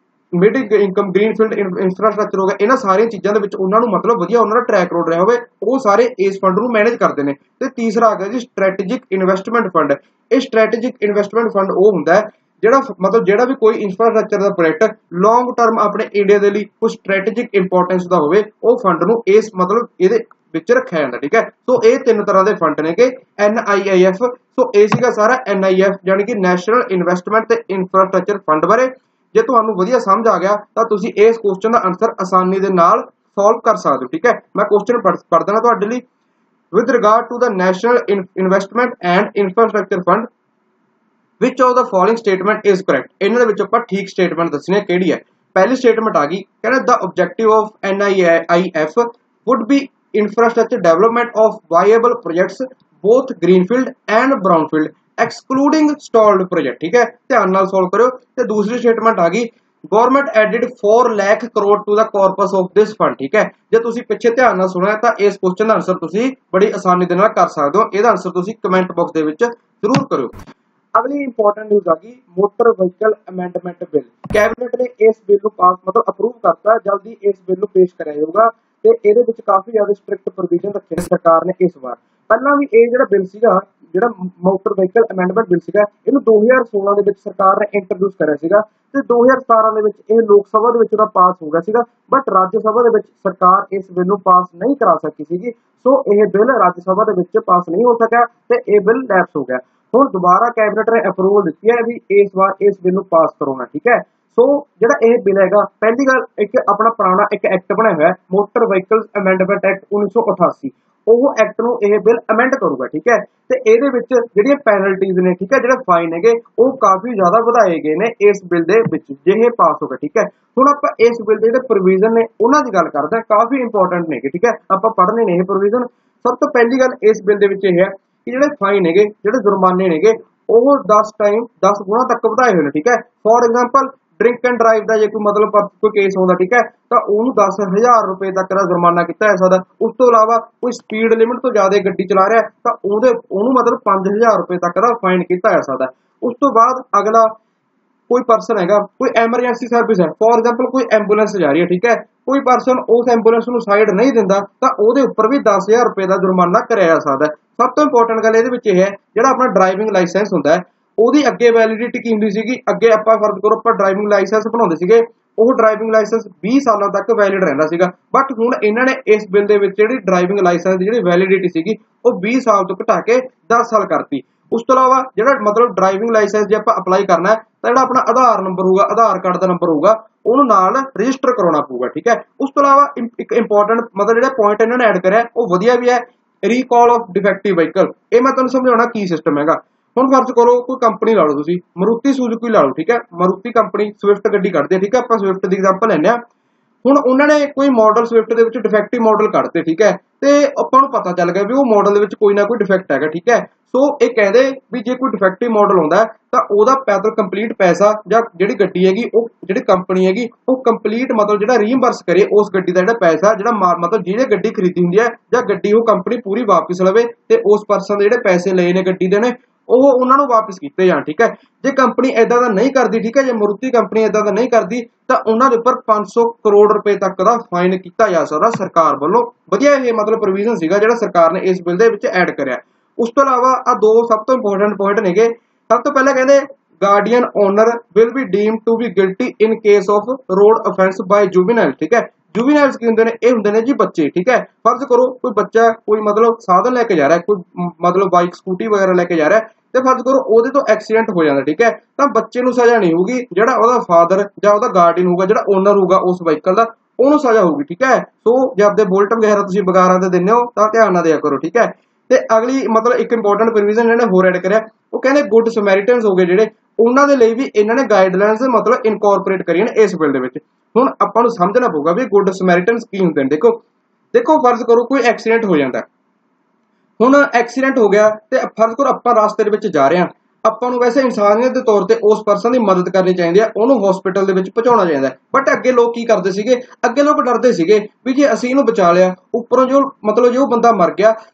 ਮਿਡ ਇਨਕਮ ਗ੍ਰੀਨਫੀਲਡ ਇਨਫਰਾਸਟ੍ਰਕਚਰ ਹੋ ਗਿਆ, ਇਹਨਾਂ ਸਾਰੀਆਂ ਚੀਜ਼ਾਂ ਦੇ ਵਿੱਚ ਉਹਨਾਂ ਨੂੰ ਮਤਲਬ ਵਧੀਆ ਉਹਨਾਂ ਦਾ ਟਰੈਕ ਰੋਡ ਰਿਹਾ ਹੋਵੇ, ਉਹ ਸਾਰੇ ਇਸ ਫੰਡ ਨੂੰ ਮੈਨੇਜ ਕਰਦੇ ਨੇ। ਤੇ ਤੀਸਰਾ ਆ ਗਿਆ ਜੀ ਸਟ੍ਰੈਟੇਜਿਕ ਇਨਵੈਸਟਮੈਂਟ ਫੰਡ। ਇਹ ਸਟ੍ਰੈਟੇਜਿਕ ਇਨਵੈਸਟਮੈਂਟ ਫੰਡ ਉਹ ਹੁੰਦਾ ਹੈ ਜਿਹੜਾ ਮਤਲਬ ਜਿਹੜਾ ਵੀ ਕੋਈ ਇਨਫਰਾਸਟ੍ਰਕਚਰ ਦਾ ਪ੍ਰੋਜੈਕਟ ਲੌਂਗ ਟਰਮ ਆਪਣੇ ਇੰਡੀਆ ਦੇ ਲਈ ਕੁਝ ਸਟ੍ਰੈਟੇਜਿਕ ਇੰਪੋਰਟੈਂਸ ਦਾ ਹੋਵੇ ਉਹ ਫੰਡ ਨੂੰ ਇਸ ਮਤਲਬ ਇਹਦੇ ਵਿੱਚ ਰੱਖਿਆ ਜਾਂਦਾ। ਠੀਕ ਹੈ, ਸੋ ਇਹ ਤਿੰਨ ਤਰ੍ਹਾਂ ਦੇ ਫੰਡ ਨੇਗੇ ਐਨ ਆਈ ਆਈ ਐਫ। ਸੋ ਇਹ ਸੀਗਾ ਸਾਰਾ ਐਨ ਆਈ ਐਫ ਯਾਨੀ ਕਿ ਨੈਸ਼ਨਲ ਇਨਵੈਸਟਮੈਂਟ ਤੇ ਇਨਫਰਾਸਟ੍ਰਕਚਰ ਫੰਡ ਬਾਰੇ। ਜੇ ਤੁਹਾਨੂੰ ਵਧੀਆ ਸਮਝ ਆ ਗਿਆ ਤਾਂ ਤੁਸੀਂ ਇਸ ਕੁਐਸਚਨ ਦਾ ਆਨਸਰ ਆਸਾਨੀ ਦੇ ਨਾਲ ਸੋਲਵ ਕਰ ਸਕਦੇ ਹੋ। ਠੀਕ ਹੈ, ਮੈਂ ਕੁਐਸਚਨ ਪੜ੍ਹ ਦੇਣਾ ਤੁਹਾਡੇ ਲਈ। with regard to the national investment and infrastructure fund, which of the following statement is correct? ਇਹਨਾਂ ਦੇ ਵਿੱਚ ਆਪਾਂ ਠੀਕ ਸਟੇਟਮੈਂਟ ਦੱਸਣੀ ਹੈ ਕਿਹੜੀ ਹੈ। ਪਹਿਲੀ ਸਟੇਟਮੈਂਟ ਆ ਗਈ, ਕਹਿੰਦਾ the objective of N I I F would be infrastructure development of viable projects both greenfield and brownfield excluding stalled project। ਠੀਕ ਹੈ, ਧਿਆਨ ਨਾਲ ਸੋਲਵ ਕਰਿਓ। ਤੇ ਦੂਸਰੀ ਸਟੇਟਮੈਂਟ ਆ ਗਈ, government added four lakh crore to the corpus of this fund. ਠੀਕ ਹੈ, ਜੇ ਤੁਸੀਂ ਪਿੱਛੇ ਧਿਆਨ ਨਾਲ ਸੁਣਿਆ ਤਾਂ ਇਸ ਕੁਐਸਚਨ ਦਾ ਆਨਸਰ ਤੁਸੀਂ ਬੜੀ ਆਸਾਨੀ ਦੇ ਨਾਲ ਕਰ ਸਕਦੇ ਹੋ। ਇਹਦਾ ਆਨਸਰ ਤੁਸੀਂ ਕਮੈਂਟ ਬਾਕਸ ਦੇ ਵਿੱਚ ਜ਼ਰੂਰ ਕਰਿਓ। ਅਗਲੀ ਇੰਪੋਰਟੈਂਟ ਨਿਊਜ਼ ਆ ਗਈ, motor vehicle amendment bill. Cabinet ਨੇ ਇਸ ਬਿੱਲ ਨੂੰ ਪਾਸ ਮਤਲਬ ਅਪਰੂਵ ਕਰਤਾ, ਜਲਦੀ ਇਸ ਬਿੱਲ ਨੂੰ ਪੇਸ਼ ਕਰਿਆ ਜਾਊਗਾ ਤੇ ਇਹਦੇ ਵਿੱਚ ਕਾਫੀ ਜ਼ਿਆਦਾ ਸਟ੍ਰਿਕਟ ਪ੍ਰੋਵੀਜ਼ਨ ਰੱਖੇ ਨੇ ਸਰਕਾਰ ਨੇ ਇਸ ਵਾਰ। ਪਹਿਲਾਂ ਵੀ ਇਹ ਜਿਹੜਾ ਬਿੱਲ ਸੀਗਾ, ਜਿਹੜਾ ਮੋਟਰ ਵਹੀਕਲ ਅਮੈਂਡਮੈਂਟ ਬਿੱਲ ਸੀਗਾ, ਇਹਨੂੰ ਦੋ ਹਜ਼ਾਰ ਸੋਲਾਂ ਦੇ ਵਿੱਚ ਸਰਕਾਰ ਨੇ ਇੰਟਰੋਡਿਊਸ ਕਰਿਆ ਸੀਗਾ ਤੇ ਦੋ ਹਜ਼ਾਰ ਸਤਾਰਾਂ ਦੇ ਵਿੱਚ ਇਹ ਲੋਕ ਸਭਾ ਦੇ ਵਿੱਚ ਉਹਦਾ ਪਾਸ ਹੋ ਗਿਆ ਸੀਗਾ, ਬਟ ਰਾਜ ਸਭਾ ਦੇ ਵਿੱਚ ਸਰਕਾਰ ਇਸ ਬਿੱਲ ਨੂੰ ਪਾਸ ਨਹੀਂ ਕਰਾ ਸਕੀ ਸੀਗੀ। ਸੋ ਇਹ ਬਿੱਲ ਰਾਜ ਸਭਾ ਦੇ ਵਿੱਚ ਪਾਸ ਨਹੀਂ ਹੋ ਸਕਿਆ ਤੇ ਇਹ ਬਿੱਲ ਲੈਪਸ ਹੋ ਗਿਆ। ਹੁਣ ਦੁਬਾਰਾ ਕੈਬਨਿਟ ਨੇ ਅਪਰੂਵਲ ਦਿੱਤੀ ਹੈ ਵੀ ਇਸ ਵਾਰ ਇਸ ਬਿੱਲ ਨੂੰ ਪਾਸ ਕਰਾਉਣਾ। ਠੀਕ ਹੈ, ਸੋ ਜਿਹੜਾ ਇਹ ਬਿੱਲ ਹੈਗਾ, ਪਹਿਲੀ ਗੱਲ ਇੱਕ ਆਪਣਾ ਪੁਰਾਣਾ ਇੱਕ ਐਕਟ ਬਣਿਆ ਹੋਇਆ ਮੋਟਰ ਵਹੀਕਲਸ ਅਮੈਂਡਮੈਂਟ ਐਕਟ ਉੱਨੀ ਸੌ ਅਠਾਸੀ, ਉਹ ਐਕਟ ਨੂੰ ਇਹ ਬਿੱਲ ਅਮੈਂਡ ਕਰੂਗਾ। ਠੀਕ ਹੈ, ਤੇ ਇਹਦੇ ਵਿੱਚ ਜਿਹੜੀਆਂ ਪੈਨਲਟੀਜ਼ ਨੇ, ਠੀਕ ਹੈ, ਜਿਹੜੇ ਫਾਈਨ ਹੈਗੇ ਉਹ ਕਾਫੀ ਜ਼ਿਆਦਾ ਵਧਾਏ ਗਏ ਨੇ ਇਸ ਬਿੱਲ ਦੇ ਵਿੱਚ ਜੇ ਇਹ ਪਾਸ ਹੋ ਗਿਆ। ਠੀਕ ਹੈ, ਹੁਣ ਆਪਾਂ ਇਸ ਬਿੱਲ ਦੇ ਜਿਹੜੇ ਪ੍ਰੋਵੀਜ਼ਨ ਨੇ ਉਹਨਾਂ ਦੀ ਗੱਲ ਕਰਦੇ ਹਾਂ, ਕਾਫੀ ਇੰਪੋਰਟੈਂਟ ਨੇਗੇ। ਠੀਕ ਹੈ, ਆਪਾਂ ਪੜ੍ਹਨੇ ਨੇ ਇਹ ਪ੍ਰੋਵੀਜ਼ਨ। ਸਭ ਤੋਂ ਪਹਿਲੀ ਗੱਲ ਇਸ ਬਿੱਲ ਦੇ ਵਿੱਚ ਇਹ ਹੈ ਕਿ ਜਿਹੜੇ ਫਾਈਨ ਹੈਗੇ, ਜਿਹੜੇ ਜੁਰਮਾਨੇ ਨੇਗੇ, ਉਹ ਦਸ ਟਾਈਮ ਦਸ ਗੁਣਾ ਤੱਕ ਵਧਾਏ ਹੋਏ ਨੇ। ਠੀਕ ਹੈ, for example drink and drive ਦਾ ਜੇ ਕੋਈ ਮਤਲਬ ਕੋਈ ਕੇਸ ਹੁੰਦਾ, ਠੀਕ ਹੈ, ਤਾਂ ਉਹਨੂੰ ਦਸ ਹਜ਼ਾਰ ਰੁਪਏ ਤੱਕ ਦਾ ਜੁਰਮਾਨਾ ਕੀਤਾ ਜਾ ਸਕਦਾ। ਉਸ ਤੋਂ ਇਲਾਵਾ ਕੋਈ ਸਪੀਡ ਲਿਮਿਟ ਤੋਂ ਜ਼ਿਆਦਾ ਗੱਡੀ ਚਲਾ ਰਿਹਾ ਤਾਂ ਉਹਦੇ ਉਹਨੂੰ ਮਤਲਬ ਪੰਜ ਹਜ਼ਾਰ ਰੁਪਏ ਤੱਕ ਦਾ ਫਾਈਨ ਕੀਤਾ ਜਾ ਸਕਦਾ। ਉਸ ਤੋਂ ਬਾਅਦ ਅਗਲਾ ਕੋਈ ਪਰਸਨ ਹੈਗਾ, ਕੋਈ ਐਮਰਜੈਂਸੀ ਸਰਵਿਸ ਹੈ, ਫੋਰ ਐਗਜ਼ਾਮਪਲ ਕੋਈ ਐਂਬੂਲੈਂਸ ਜਾ ਰਹੀ ਹੈ, ਠੀਕ ਹੈ, ਕੋਈ ਪਰਸਨ ਉਸ ਐਂਬੂਲੈਂਸ ਨੂੰ ਸਾਈਡ ਨਹੀਂ ਦਿੰਦਾ ਤਾਂ ਉਹਦੇ ਉੱਪਰ ਵੀ ਦਸ ਹਜ਼ਾਰ ਰੁਪਏ ਦਾ ਜੁਰਮਾਨਾ ਕਰਿਆ ਜਾ ਸਕਦਾ। ਸਭ ਤੋਂ ਇੰਪੋਰਟੈਂਟ ਗੱਲ ਇਹਦੇ ਵਿੱਚ ਇਹ ਹੈ, ਜਿਹੜਾ ਆਪਣਾ ਡਰਾਈਵਿੰਗ ਲਾਇਸੈਂਸ ਹੁੰਦਾ ਹੈ ਉਹਦੀ ਅੱਗੇ ਵੈਲਿਡਿਟੀ ਕੀ ਹੁੰਦੀ ਸੀਗੀ, ਅੱਗੇ ਆਪਾਂ ਫਰਜ਼ ਕਰੋ ਆਪਾਂ ਡਰਾਈਵਿੰਗ ਲਾਇਸੈਂਸ ਬਣਾਉਂਦੇ ਸੀਗੇ, ਉਹ ਡਰਾਈਵਿੰਗ ਲਾਇਸੈਂਸ ਵੀਹ ਸਾਲਾਂ ਤੱਕ ਵੈਲਿਡ ਰਹਿੰਦਾ ਸੀਗਾ, ਬਟ ਹੁਣ ਇਹਨਾਂ ਨੇ ਇਸ ਬਿੱਲ ਦੇ ਵਿੱਚ ਜਿਹੜੀ ਡਰਾਈਵਿੰਗ ਲਾਇਸੈਂਸ ਦੀ ਜਿਹੜੀ ਵੈਲਿਡਿਟੀ ਸੀਗੀ ਉਹ ਵੀਹ ਸਾਲ ਤੋਂ ਘਟਾ ਕੇ ਦਸ ਸਾਲ ਕਰਤੀ। ਉਸ ਤੋਂ ਇਲਾਵਾ ਜਿਹੜਾ ਮਤਲਬ ਡਰਾਈਵਿੰਗ ਲਾਇਸੈਂਸ ਜੇ ਆਪਾਂ ਅਪਲਾਈ ਕਰਨਾ ਹੈ ਤਾਂ ਜਿਹੜਾ ਆਪਣਾ ਆਧਾਰ ਨੰਬਰ ਹੋਊਗਾ, ਆਧਾਰ ਕਾਰਡ ਦਾ ਨੰਬਰ ਹੋਊਗਾ, ਉਹਨੂੰ ਨਾਲ ਰਜਿਸਟਰ ਕਰਾਉਣਾ ਪਊਗਾ। ਠੀਕ ਹੈ, ਉਸ ਤੋਂ ਇਲਾਵਾ ਇੱਕ ਇੰਪੋਰਟੈਂਟ ਮਤਲਬ ਜਿਹੜਾ ਪੁਆਇੰਟ ਇਹਨਾਂ ਨੇ ਐਡ ਕਰਿਆ ਉਹ ਵਧੀਆ ਵੀ ਹੈ, ਰੀਕਾਲ ਆਫ ਡਿਫੈਕਟਿਵ ਵਹੀਕਲ। ਇਹ ਮੈਂ ਤੁਹਾਨੂੰ ਸਮਝਾਉਣਾ ਕੀ ਸਿਸਟਮ ਹੈਗਾ। ਹੁਣ ਫਰਜ਼ ਕਰੋ ਕੋਈ ਕੰਪਨੀ ਲਾ ਲਓ, ਤੁਸੀਂ ਮਾਰੂਤੀ ਸੁਜ਼ੂਕੀ ਲਾ ਲਓ, ਠੀਕ ਹੈ, ਮਾਰੂਤੀ ਕੰਪਨੀ ਸਵਿਫਟ ਗੱਡੀ ਕੱਢਦੇ, ਠੀਕ ਹੈ, ਆਪਾਂ ਸਵਿਫਟ ਦੀ ਐਗਜ਼ਾਮਪਲ ਲੈਂਦੇ ਹਾਂ। ਹੁਣ ਉਹਨਾਂ ਨੇ ਕੋਈ ਮਾਡਲ ਸਵਿਫਟ ਦੇ ਵਿੱਚ ਡਿਫੈਕਟਿਵ ਮਾਡਲ ਕੱਢਦੇ, ਠੀਕ ਹੈ, ਤੇ ਆਪਾਂ ਨੂੰ ਪਤਾ ਚੱਲ ਗਿਆ ਵੀ ਉਹ ਮਾਡਲ ਦੇ ਵਿੱਚ ਕੋਈ ਨਾ ਕੋਈ ਡਿਫੈਕਟ ਹੈਗਾ। ਠੀਕ ਹੈ, ਸੋ ਇਹ ਕਹਿੰਦੇ ਵੀ ਜੇ ਕੋਈ ਡਿਫੈਕਟਿਵ ਮਾਡਲ ਆਉਂਦਾ ਤਾਂ ਉਹਦਾ ਪੈਦਲ ਕੰਪਲੀਟ ਪੈਸਾ ਜਾਂ ਜਿਹੜੀ ਗੱਡੀ ਹੈਗੀ ਉਹ ਜਿਹੜੀ ਕੰਪਨੀ ਹੈਗੀ ਉਹ ਕੰਪਲੀਟ ਮਤਲਬ ਜਿਹੜਾ ਰੀਇੰਬਰਸ ਕਰੇ ਉਸ ਗੱਡੀ ਦਾ ਜਿਹੜਾ ਪੈਸਾ ਜਿਹੜਾ ਮਤਲਬ ਜਿਹਨੇ ਗੱਡੀ ਖਰੀਦੀ ਹੁੰਦੀ ਹੈ ਜਾਂ ਗੱਡੀ ਉਹ ਕੰਪਨੀ ਪੂਰੀ ਵਾਪਸ ਲਵੇ ਤੇ ਉਸ ਪਰਸਨ ਦੇ ਜਿਹੜੇ ਪੈਸੇ ਲਏ ਨੇ ਗੱਡੀ ਦੇ ਨੇ ਉਹ ਉਹਨਾਂ ਨੂੰ ਵਾਪਸ ਕੀਤੇ ਜਾਣ। ਠੀਕ ਹੈ, ਜੇ ਕੰਪਨੀ ਇਦਾਂ ਦਾ ਨਹੀਂ ਕਰਦੀ, ਠੀਕ ਹੈ, ਜੇ ਮਾਰੂਤੀ ਕੰਪਨੀ ਇਦਾਂ ਦਾ ਨਹੀਂ ਕਰਦੀ ਤਾਂ ਉਹਨਾਂ ਦੇ ਉੱਪਰ ਪੰਜ ਸੌ ਕਰੋੜ ਰੁਪਏ ਤੱਕ ਦਾ ਫਾਈਨ ਕੀਤਾ ਜਾ ਸਕਦਾ ਸਰਕਾਰ ਵੱਲੋਂ। ਵਧੀਆ ਇਹ ਮਤਲਬ ਪ੍ਰੋਵੀਜ਼ਨ ਸੀਗਾ ਜਿਹੜਾ ਸਰਕਾਰ ਨੇ ਇਸ ਬਿੱਲ ਦੇ ਵਿੱਚ ਐਡ ਕਰਿਆ। ਉਸ ਤੋਂ ਇਲਾਵਾ ਆ ਦੋ ਸਭ ਤੋਂ ਇੰਪੋਰਟੈਂਟ ਪੁਆਇੰਟ ਨੇਗੇ। ਸਭ ਤੋਂ ਪਹਿਲਾਂ ਕਹਿੰਦੇ guardian owner will be deemed to be guilty in case of road offence by juvenile. ਠੀਕ ਹੈ, ਜੁਵੀਨਾਈਲਸ ਕੀ ਹੁੰਦੇ ਨੇ, ਇਹ ਹੁੰਦੇ ਨੇ ਜੀ ਬੱਚੇ। ਠੀਕ ਹੈ, ਫਰਜ਼ ਕਰੋ ਕੋਈ ਬੱਚਾ ਕੋਈ ਮਤਲਬ ਸਾਧਨ ਲੈ ਕੇ ਜਾ ਰਿਹਾ, ਕੋਈ ਮਤਲਬ ਬਾਈਕ ਸਕੂਟੀ ਵਗੈਰਾ ਲੈ ਕੇ ਜਾ ਰਿਹਾ ਤੇ ਫਰਜ਼ ਕਰੋ ਉਹਦੇ ਤੋਂ ਐਕਸੀਡੈਂਟ ਹੋ ਜਾਂਦਾ, ਠੀਕ ਹੈ, ਤਾਂ ਬੱਚੇ ਨੂੰ ਸਜ਼ਾ ਨਹੀਂ ਹੋਊਗੀ, ਜਿਹੜਾ ਉਹਦਾ ਫਾਦਰ ਜਾਂ ਉਹਦਾ ਗਾਰਡੀਅਨ ਹੋਊਗਾ, ਜਿਹੜਾ ਓਨਰ ਹੋਊਗਾ ਉਸ ਵਾਹੀਕਲ ਦਾ, ਉਹਨੂੰ ਸਜ਼ਾ ਹੋਊਗੀ। ਠੀਕ ਹੈ, ਸੋ ਜੇ ਆਪਦੇ ਬੁਲਟ ਵਗੈਰਾ ਤੁਸੀਂ ਬਗਾਰਾਂ ਤੇ ਦਿੰਦੇ ਹੋ ਤਾਂ ਧਿਆਨ ਨਾਲ ਦਿਆ ਕਰੋ। ਠੀਕ ਹੈ, ਤੇ ਅਗਲੀ ਮਤਲਬ ਇੱਕ ਇੰਪੋਰਟੈਂਟ ਪ੍ਰੋਵੀਜ਼ਨ ਇਹਨੇ ਹੋਰ ਐਡ ਕਰਿਆ, ਉਹ ਕਹਿੰਦੇ ਗੁੱਡ ਸਮੈਰੀਟਨਸ ਹੋ ਗਏ ਜਿਹੜੇ, ਉਹਨਾਂ ਦੇ ਲਈ ਵੀ ਇਹਨਾਂ ਨੇ ਗਾਈਡਲਾਈਨਸ ਮਤਲਬ ਇਨਕੋਰਪੋਰੇਟ ਕਰੀਆਂ ਨੇ ਇਸ ਬਿੱਲ ਦੇ ਵਿੱਚ। ਹੁਣ ਆਪਾਂ ਨੂੰ ਸਮਝਣਾ ਪਊਗਾ ਵੀ ਗੁੱਡ ਸਮੈਰੀਟਨਸ ਕੀ ਹੁੰਦੇ ਨੇ। ਦੇਖੋ ਦੇਖੋ ਫਰਜ਼ ਕਰੋ ਕੋਈ ਐਕਸੀਡੈਂਟ ਹੋ ਜਾਂਦਾ, ਹੁਣ ਐਕਸੀਡੈਂਟ ਹੋ ਗਿਆ ਤੇ ਫਰਜ਼ ਕਰੋ ਆਪਾਂ ਰਸਤੇ ਦੇ ਵਿੱਚ ਜਾ ਰਹੇ ਹਾਂ, ਆਪਾਂ ਨੂੰ ਵੈਸੇ ਇਨਸਾਨੀਅਤ ਦੇ ਤੌਰ ਤੇ ਉਸ ਪਰਸਨ ਦੀ ਮਦਦ ਕਰਨੀ ਚਾਹੀਦੀ ਹੈ, ਉਹਨੂੰ ਹਸਪੀਟਲ ਦੇ ਵਿੱਚ ਪਹੁੰਚਾਉਣਾ ਚਾਹੀਦਾ ਹੈ, ਬਟ ਅੱਗੇ ਲੋਕ ਕੀ ਕਰਦੇ ਸੀਗੇ, ਅੱਗੇ ਲੋਕ ਡਰਦੇ ਸੀਗੇ ਵੀ ਜੇ ਅਸੀਂ ਇਹਨੂੰ ਬਚਾ ਲਿਆ, ਉੱਪਰੋਂ ਜੋ ਮਤਲਬ ਜੋ ਬੰਦਾ ਮਰ ਗਿਆ